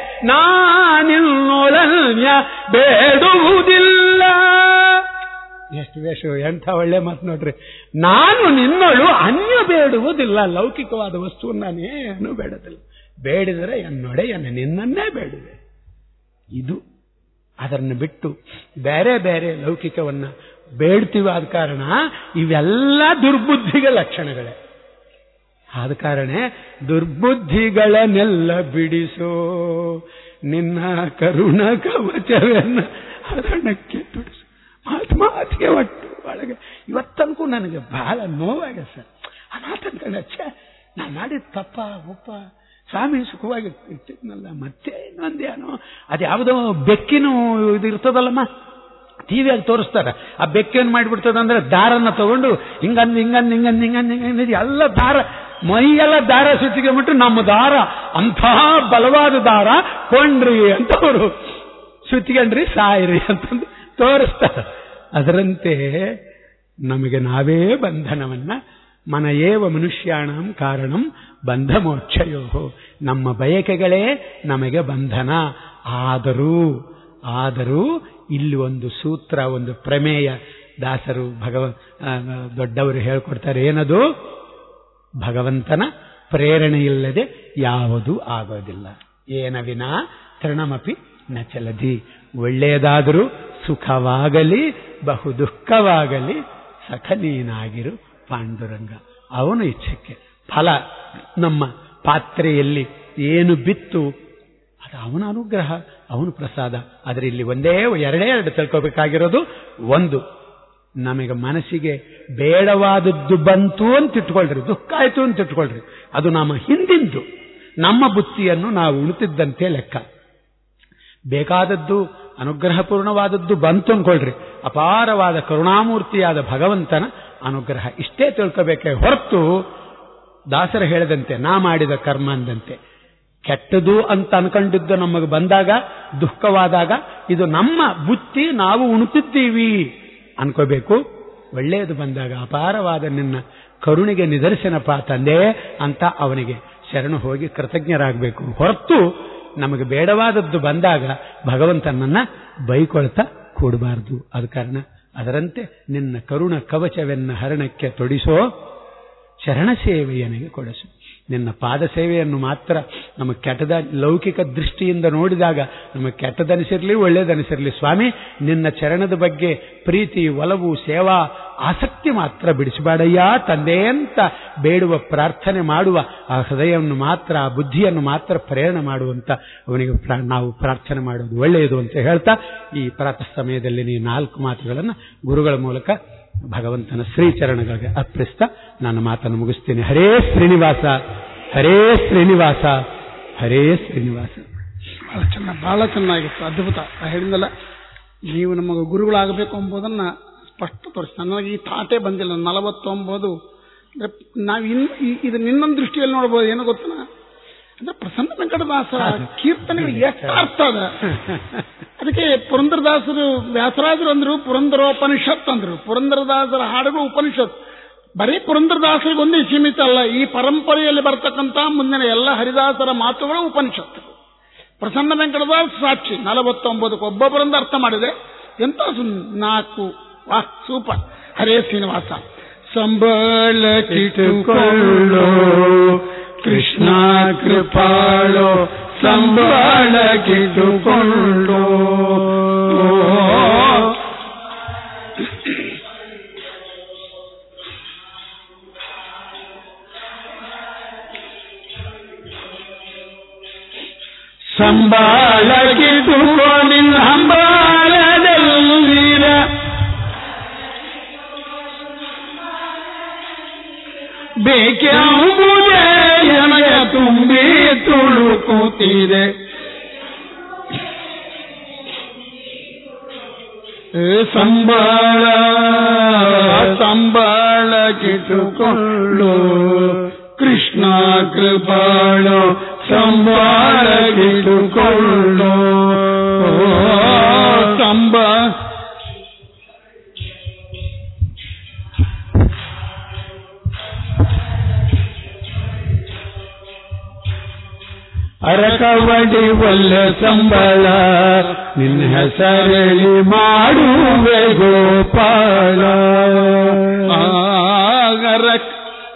ನಾನಿನ್ನೊಳನ್ಯ ಬೇಡುವುದಿಲ್ಲ. ಎಷ್ಟು ವೇಷ, ಎಂಥ ಒಳ್ಳೆ ಮಾತು ನೋಡ್ರಿ. ನಾನು ನಿನ್ನಳು ಅನ್ಯ ಬೇಡುವುದಿಲ್ಲ, ಲೌಕಿಕವಾದ ವಸ್ತುವನ್ನು ನಾನೇನು ಬೇಡದಿಲ್ಲ. ಬೇಡಿದರೆ ಎನ್ನೊಡೆಯನ ನಿನ್ನನ್ನೇ ಬೇಡುವೆ. ಇದು ಅದನ್ನು ಬಿಟ್ಟು ಬೇರೆ ಬೇರೆ ಲೌಕಿಕವನ್ನ ಬೇಡ್ತೀವಿ. ಆದ ಕಾರಣ ಇವೆಲ್ಲ ದುರ್ಬುದ್ಧಿಗಳ ಲಕ್ಷಣಗಳೇ. ಆದ ಕಾರಣ ದುರ್ಬುದ್ಧಿಗಳನ್ನೆಲ್ಲ ಬಿಡಿಸೋ ನಿನ್ನ ಕರುಣ ಕವಚವನ್ನ ಹರಣಕ್ಕೆ ತುಡಿಸು. ಮಾತು ಮಾತಿಗೆ ಒಟ್ಟು ಒಳಗೆ ಇವತ್ತನಕೂ ನನಗೆ ಬಹಳ ನೋವಾಗಿದೆ ಸರ್. ಆ ಮಾತನ್ಕಂಡ ಛೇ ನಾ ಮಾಡಿದ ತಪ್ಪ ಉಪ್ಪ, ಸ್ವಾಮಿ ಸುಖವಾಗಿ ಇರ್ತಿದ್ನಲ್ಲ, ಮತ್ತೆ ಇನ್ನೊಂದೇನೋ ಅದು ಯಾವುದೋ ಬೆಕ್ಕಿನೂ ಇದು ಇರ್ತದಲ್ಲಮ್ಮ, ಟಿವಿಯಾಗಿ ತೋರಿಸ್ತಾರೆ. ಆ ಬೆಕ್ಕೇನು ಮಾಡಿಬಿಡ್ತದಂದ್ರೆ ದಾರನ್ನ ತಗೊಂಡು ಹಿಂಗಂದ್ ಹಿಂಗಂದ್ ಹಿಂಗಂದ್ ಹಿಂಗಂದ್ ಹಿಂಗಂದ್ ಎಲ್ಲ ದಾರ ಮೈಯೆಲ್ಲ ದಾರ ಸುತ್ತಿಗೆಬಿಟ್ಟು ನಮ್ಮ ದಾರ ಅಂತಹ ಬಲವಾದ ದಾರ ಕೊಂಡ್ರಿ ಅಂತ ಅವರು ಸುತ್ತಿಕೊಂಡ್ರಿ ಸಾಯ್ರಿ ಅಂತಂದು ತೋರಿಸ್ತಾರೆ. ಅದರಂತೆ ನಮಗೆ ನಾವೇ ಬಂಧನವನ್ನ, ಮನ ಏವ ಮನುಷ್ಯಾಣಂ ಕಾರಣಂ ಬಂಧ ಮೋಕ್ಷಯೋ, ನಮ್ಮ ಬಯಕೆಗಳೇ ನಮಗೆ ಬಂಧನ. ಆದರೂ ಆದರೂ ಇಲ್ಲಿ ಒಂದು ಸೂತ್ರ, ಒಂದು ಪ್ರಮೇಯ ದಾಸರು ಭಗವ ದೊಡ್ಡವರು ಹೇಳ್ಕೊಡ್ತಾರೆ. ಏನದು? ಭಗವಂತನ ಪ್ರೇರಣೆ ಇಲ್ಲದೆ ಯಾವುದೂ ಆಗೋದಿಲ್ಲ. ಏನ ವಿನಾ ತೃಣಮಪಿ ನ ಚಲದಿ. ಒಳ್ಳೆಯದಾದರೂ ಸುಖವಾಗಲಿ ಬಹು ದುಃಖವಾಗಲಿ ಸಖ ನೀನಾಗಿರು ಪಾಂಡುರಂಗ. ಅವನು ಇಚ್ಛಕ್ಕೆ ಫಲ ನಮ್ಮ ಪಾತ್ರೆಯಲ್ಲಿ ಏನು ಬಿತ್ತು ಅದು ಅವನ ಅನುಗ್ರಹ, ಅವನು ಪ್ರಸಾದ. ಆದರೆ ಇಲ್ಲಿ ಒಂದೇ ಎರಡೇ ಎರಡು ತಿಳ್ಕೋಬೇಕಾಗಿರೋದು, ಒಂದು ನಮಗೆ ಮನಸ್ಸಿಗೆ ಬೇಡವಾದದ್ದು ಬಂತು ಅಂತ ಇಟ್ಕೊಳ್ರಿ, ದುಃಖ ಆಯ್ತು ಅಂತ ಇಟ್ಕೊಳ್ರಿ, ಅದು ನಮ್ಮ ಹಿಂದಿಂದು ನಮ್ಮ ಬುತ್ತಿಯನ್ನು ನಾವು ಉಣಿತಿದ್ದಂತೆ ಲೆಕ್ಕ. ಬೇಕಾದದ್ದು ಅನುಗ್ರಹಪೂರ್ಣವಾದದ್ದು ಬಂತು ಅಂದ್ಕೊಳ್ರಿ, ಅಪಾರವಾದ ಕರುಣಾಮೂರ್ತಿಯಾದ ಭಗವಂತನ ಅನುಗ್ರಹ. ಇಷ್ಟೇ ತಿಳ್ಕೋಬೇಕೆ ಹೊರತು ದಾಸರು ಹೇಳಿದಂತೆ ನಾ ಮಾಡಿದ ಕರ್ಮ ಅಂದಂತೆ ಕೆಟ್ಟದು ಅಂತ ಅನ್ಕೊಂಡಿದ್ದು ನಮಗೆ ಬಂದಾಗ, ದುಃಖವಾದಾಗ ಇದು ನಮ್ಮ ಬುತ್ತಿ, ನಾವು ಉಣ್ತಿದ್ದೀವಿ ಅನ್ಕೋಬೇಕು. ಒಳ್ಳೆಯದು ಬಂದಾಗ ಅಪಾರವಾದ ನಿನ್ನ ಕರುಣೆಗೆ ನಿದರ್ಶನಪ್ಪ ತಂದೆ ಅಂತ ಅವನಿಗೆ ಶರಣು ಹೋಗಿ ಕೃತಜ್ಞರಾಗಬೇಕು. ಹೊರತು ನಮಗೆ ಬೇಡವಾದದ್ದು ಬಂದಾಗ ಭಗವಂತನನ್ನ ಬೈಕೊಳ್ತಾ ಕೂಡಬಾರದು. ಆದ ಕಾರಣ ಅದರಂತೆ ನಿನ್ನ ಕರುಣ ಕವಚವೆನ್ನ ಹರಣಕ್ಕೆ ತೊಡಿಸೋ, ಶರಣ ಸೇವೆಯನಿಗೆ ಕೊಡಿಸು. ನಿನ್ನ ಪಾದ ಸೇವೆಯನ್ನು ಮಾತ್ರ ನಮಗೆ ಕೆಟ್ಟದ ಲೌಕಿಕ ದೃಷ್ಟಿಯಿಂದ ನೋಡಿದಾಗ ನಮಗೆ ಕೆಟ್ಟದನಿಸಿರಲಿ ಒಳ್ಳೆಯದನಿಸಿರಲಿ, ಸ್ವಾಮಿ ನಿನ್ನ ಚರಣದ ಬಗ್ಗೆ ಪ್ರೀತಿ, ಒಲವು, ಸೇವಾ ಆಸಕ್ತಿ ಮಾತ್ರ ಬಿಡಿಸಬೇಡಯ್ಯ ತಂದೆ ಅಂತ ಬೇಡುವ ಪ್ರಾರ್ಥನೆ ಮಾಡುವ ಆ ಹೃದಯವನ್ನು ಮಾತ್ರ, ಆ ಬುದ್ಧಿಯನ್ನು ಮಾತ್ರ ಪ್ರೇರಣೆ ಮಾಡುವಂತ ಅವನಿಗೆ ನಾವು ಪ್ರಾರ್ಥನೆ ಮಾಡೋದು ಒಳ್ಳೆಯದು ಅಂತ ಹೇಳ್ತಾ ಈ ಪ್ರಾತಃ ಸಮಯದಲ್ಲಿ ನೀ ನಾಲ್ಕು ಮಾತುಗಳನ್ನು ಗುರುಗಳ ಮೂಲಕ ಭಗವಂತನ ಶ್ರೀಚರಣಗಳಿಗೆ ಅರ್ಪಿಸ್ತಾ ನನ್ನ ಮಾತನ್ನು ಮುಗಿಸ್ತೀನಿ. ಹರೇ ಶ್ರೀನಿವಾಸ, ಹರೇ ಶ್ರೀನಿವಾಸ, ಹರೇ ಶ್ರೀನಿವಾಸ. ಬಹಳ ಚೆನ್ನ ಬಹಳ ಚೆನ್ನಾಗಿತ್ತು, ಅದ್ಭುತ. ಹೇಳಿದಲ್ಲ, ನೀವು ನಮಗೆ ಗುರುಗಳಾಗಬೇಕು ಎಂಬುದನ್ನ ಸ್ಪಷ್ಟ ತೋರಿಸಿ. ನನಗೆ ಈ ಥಾಟೇ ಬಂದಿಲ್ಲ. ನಲವತ್ತೊಂಬತ್ತು ನಾವು ಇನ್ ಇದು ನಿನ್ನೊಂದು ದೃಷ್ಟಿಯಲ್ಲಿ ನೋಡ್ಬೋದು. ಏನು ಗೊತ್ತನ ಅಂದ್ರೆ ಪ್ರಸನ್ನ ವೆಂಕಟದಾಸರ ಕೀರ್ತನೆಗಳು ಎಷ್ಟು ಅರ್ಥ ಅದ. ಅದಕ್ಕೆ ಪುರಂದರದಾಸರು ವ್ಯಾಸರಾಜರು ಅಂದ್ರು ಪುರಂದರೋಪನಿಷತ್ ಅಂದ್ರು. ಪುರಂದರದಾಸರ ಹಾಡುಗಳು ಉಪನಿಷತ್. ಬರೀ ಪುರಂದರದಾಸರಿಗೆ ಒಂದೇ ಸೀಮಿತ ಅಲ್ಲ, ಈ ಪರಂಪರೆಯಲ್ಲಿ ಬರ್ತಕ್ಕಂಥ ಮುಂದಿನ ಎಲ್ಲ ಹರಿದಾಸರ ಮಾತುಗಳು ಉಪನಿಷತ್ತು. ಪ್ರಸನ್ನ ವೆಂಕಟದಾಸ ಸಾಕ್ಷಿ. ನಲವತ್ತೊಂಬತ್ತಕ್ಕೆ ಒಬ್ಬೊಬ್ಬರಿಂದ ಅರ್ಥ ಮಾಡಿದೆ. ಎಂತ ನಾಲ್ಕು ವಾಹ್ ಸೂಪರ್. ಹರೇ ಶ್ರೀನಿವಾಸ. ಸಂಬಳ ಕಿಟ್ಟುಕೊಳ್ಳೋ ಕೃಷ್ಣ ಕೃಪಾಳೋ, ಸಂಬಳ ಕಿಟ್ಟುಕೊಳ್ಳೋ. ಸಂಬಳ ಕಿಟ್ಟುಕೋ ನಿನ್ನ ಹಂಬಾಳದಲ್ಲಿರ, ಬೇಕೆಂಬುದೇ ಎನಗೆ ತುಂಬಿ ತುಳುಕುತ್ತಿದೆ. ಸಂಬಳ ಸಂಬಳ ಕಿಟ್ಟುಕೊಳ್ಳು ಕೃಷ್ಣ ಕೃಪಾಳು, ಸಂಬಳ ಕಿಟ್ಟುಕೊಳ್ಳು. ಸಂಬ ಅರಕವಡಿ ಒಲ್ಲ ಸಂಬಳ ನಿನ್ನ ಹೆಸರಳಿ ಮಾಡುವೆ ಗೋಪಾಲ. ಅರಕ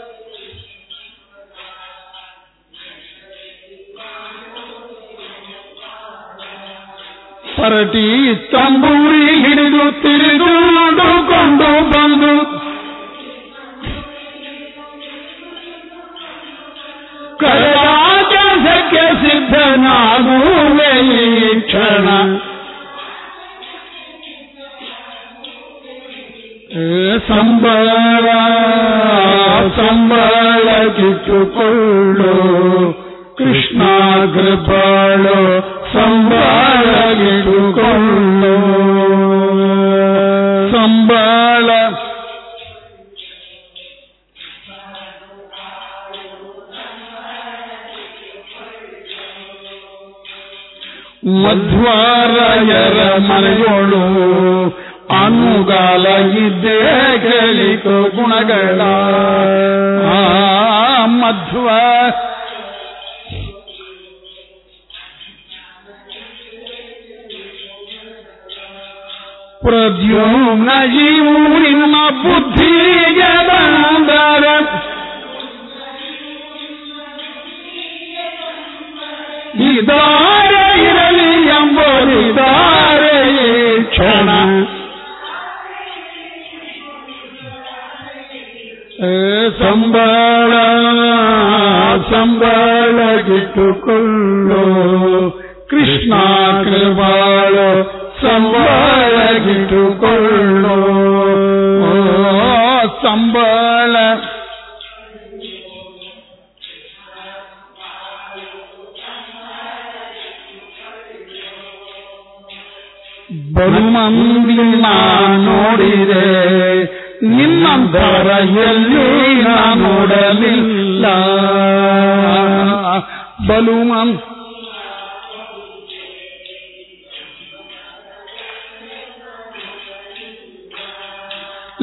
ಪರಟಿ ತಂಬೂರಿ ಹಿಡಿದು ತಿರುದು ನೋಡಿಕೊಂಡು ಬಂದು ಕಲಾಜಕ್ಕೆ ಸಿದ್ಧನಾಗುವೆ ಈ ಕ್ಷಣ. ಸಂಬಳ ಸಂಬಳ ಕಿಟ್ಟುಕೊಳ್ಳು ಕೃಷ್ಣ ಕೃಪಾಳು, ಸಂಬಳ ಕಿಟ್ಟುಕೊಳ್ಳು. ಸಂಬಳ ಮಧ್ವಾರಾಯರ ಮನೆಗಳು ಅನುಗಾಲ ಇದ್ದೇ ಕೇಳಿತು ಗುಣಗಳ. ಮಧ್ವ ಪ್ರದ್ಯುಮ್ನ ಜೀವು ನಿಮ್ಮ ಬುದ್ಧಿಗೆ ಬಂದರ, ಇದಾರೆ ಇರಲಿ ಎಂಬುದಿದ್ದಾರೆ ಈ ಕ್ಷಣ. ಸಂಬಳ ಸಂಬಳ ಕಿಟ್ಟುಕೊಳ್ಳು ಕೃಷ್ಣ ಕೃಪಾಳು, ಸಂಬಳ ಕಿಟ್ಟುಕೊಳ್ಳು. ಸಂಬಳ ಬಲು ಮಂದಿ ನಾ ನೋಡಿದೆ, ನಿನ್ನಂತರ ಎಲ್ಲಿ ನಾ ನೋಡಲಿಲ್ಲ. ಬಲು ಮಂದಿ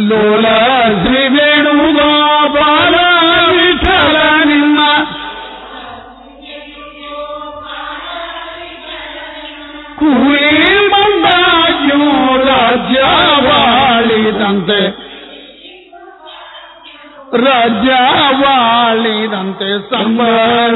ಲೋಲ ಶ್ರೀ ವೇಣುಗೋಪಾಲ ವಿಠಲ ನಿನ್ನ ಕುರಿ ಮಂದಾಗ್ಯೋ ರಾಜ್ಯವಾಳಿದಂತೆ ರಾಜ್ಯವಾಳಿದಂತೆ ಸಂಬಳ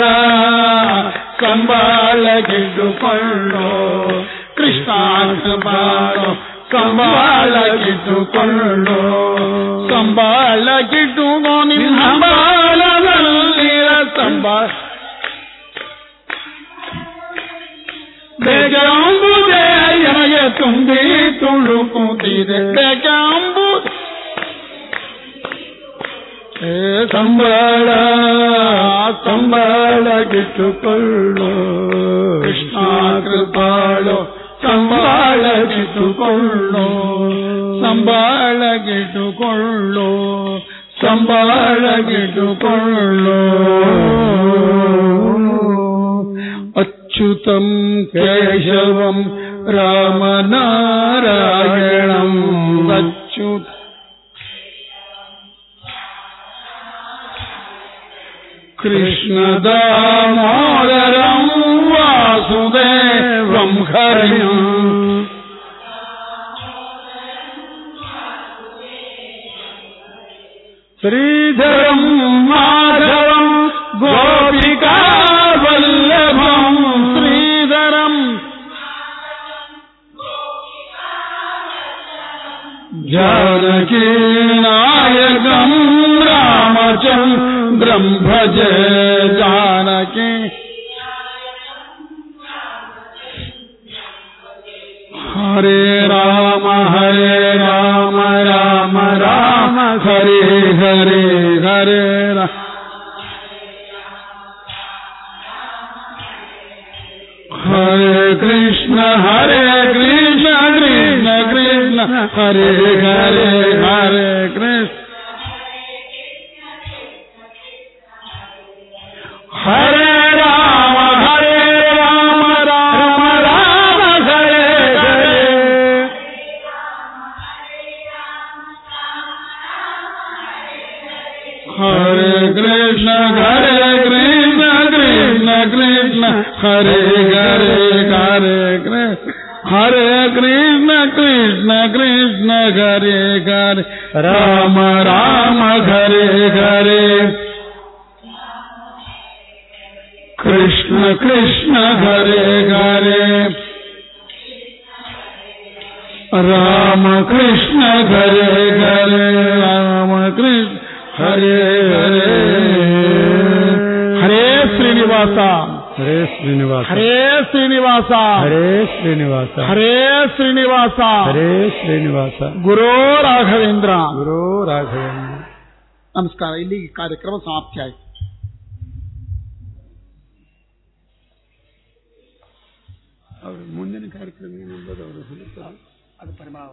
ಸಂಬಳ ಗೆದ್ದುಕೊಳ್ಳೋ ಕೃಷ್ಣ ಬಾಳೋ ಸಂಬಳ ಗೆದ್ದುಕೊಳ್ಳೋ ಸಂಬಳ ಗೆದ್ದುಕೋ ನಿನ್ನ ಬಾಳದಲ್ಲಿರ ಸಂಬಳ ಬೇಗಂಬುದೇ ನನಗೆ ತುಂಬಿ ತುಳುಕುತ್ತಿದೆ ಬೇಗಂಬುದೇ ಸಂಬಳ ಸಂಬಳ ಗಿಟ್ಟುಕೊಳ್ಳೋ ಕೃಷ್ಣ ಕೃಪಾಳೋ ಸಂಬಳ ಗಿಟ್ಟುಕೊಳ್ಳೋ ಸಂಬಳ ಗಿಟ್ಟುಕೊಳ್ಳೋ ಸಂಬಳ ಗಿಟ್ಟುಕೊಳ್ಳೋ ಅಚ್ಯುತಂ ಕೇಶವಂ ರಾಮನಾರಾಯಣಂ ಅಚ್ಯುತ ಕೃಷ್ಣ ದಾಮೋದರಂ ವಾಸುದೇವಂ ಹರಿಂ ಶ್ರೀಧರಂ ಮಾಧವಂ ಗೋಪಿಕಾ ವಲ್ಲಭಂ ಶ್ರೀಧರಂ ಜಾನಕೀ ನಾಯಕಂ ರಾಮಚಂದ್ರಂ ಭಜೆ ಜಾನಕಿ ಹರೇ ರಾಮ ಹರೇ ರಾಮ ರಾಮ ರಾಮ ಹರೇ ಹರೇ ಹರೇ ರಾಮ ಹರೇ ಕೃಷ್ಣ ಹರೇ ಕೃಷ್ಣ ಕೃಷ್ಣ ಕೃಷ್ಣ ಹರೇ ಹರೇ ಹರೇ ಕೃಷ್ಣ ಹರೇ ರಾಮ ಹರೇ ರಾಮ ರಾಮ ರಾಮ ಹರೇ ಹರೇ ಹರೇ ಕೃಷ್ಣ ಹರೇ ಕೃಷ್ಣ ಕೃಷ್ಣ ಕೃಷ್ಣ ಹರೇ ಹರೇ ಹರೇ ಕೃಷ್ಣ ಹರೇ ಕೃಷ್ಣ ಕೃಷ್ಣ ಕೃಷ್ಣ ಹರೇ ಹರೇ ರಾಮ ರಾಮ ಹರೇ ಹರೇ ಕೃಷ್ಣ ಕೃಷ್ಣ ಹರೇ ಹರೇ ರಾಮ ಕೃಷ್ಣ ಹರೇ ಹರೇ ರಾಮ ಕೃಷ್ಣ ಹರೇ ಹರೇ ಹರೇ ಶ್ರೀನಿವಾಸ ಹರೇ ಶ್ರೀನಿವಾಸ ಹರೇ ಶ್ರೀನಿವಾಸ ಹರೇ ಶ್ರೀನಿವಾಸ ಹರೇ ಶ್ರೀನಿವಾಸ ಹರೇ ಶ್ರೀನಿವಾಸ ಗುರೋ ರಾಘವೇಂದ್ರ ಗುರೋ ರಾಘವೇಂದ್ರ. ನಮಸ್ಕಾರ. ಇಲ್ಲಿ ಕಾರ್ಯಕ್ರಮ ಸಮಾಪ್ತಿ ಆಯಿತು. ಅವರು ಮುಂದಿನ ಕಾರ್ಯಕ್ರಮ ಏನೆಂಬುದು ಅವರು ಹೇಳುತ್ತಾರೆ. ಅದು ಪರಿಮಾಣ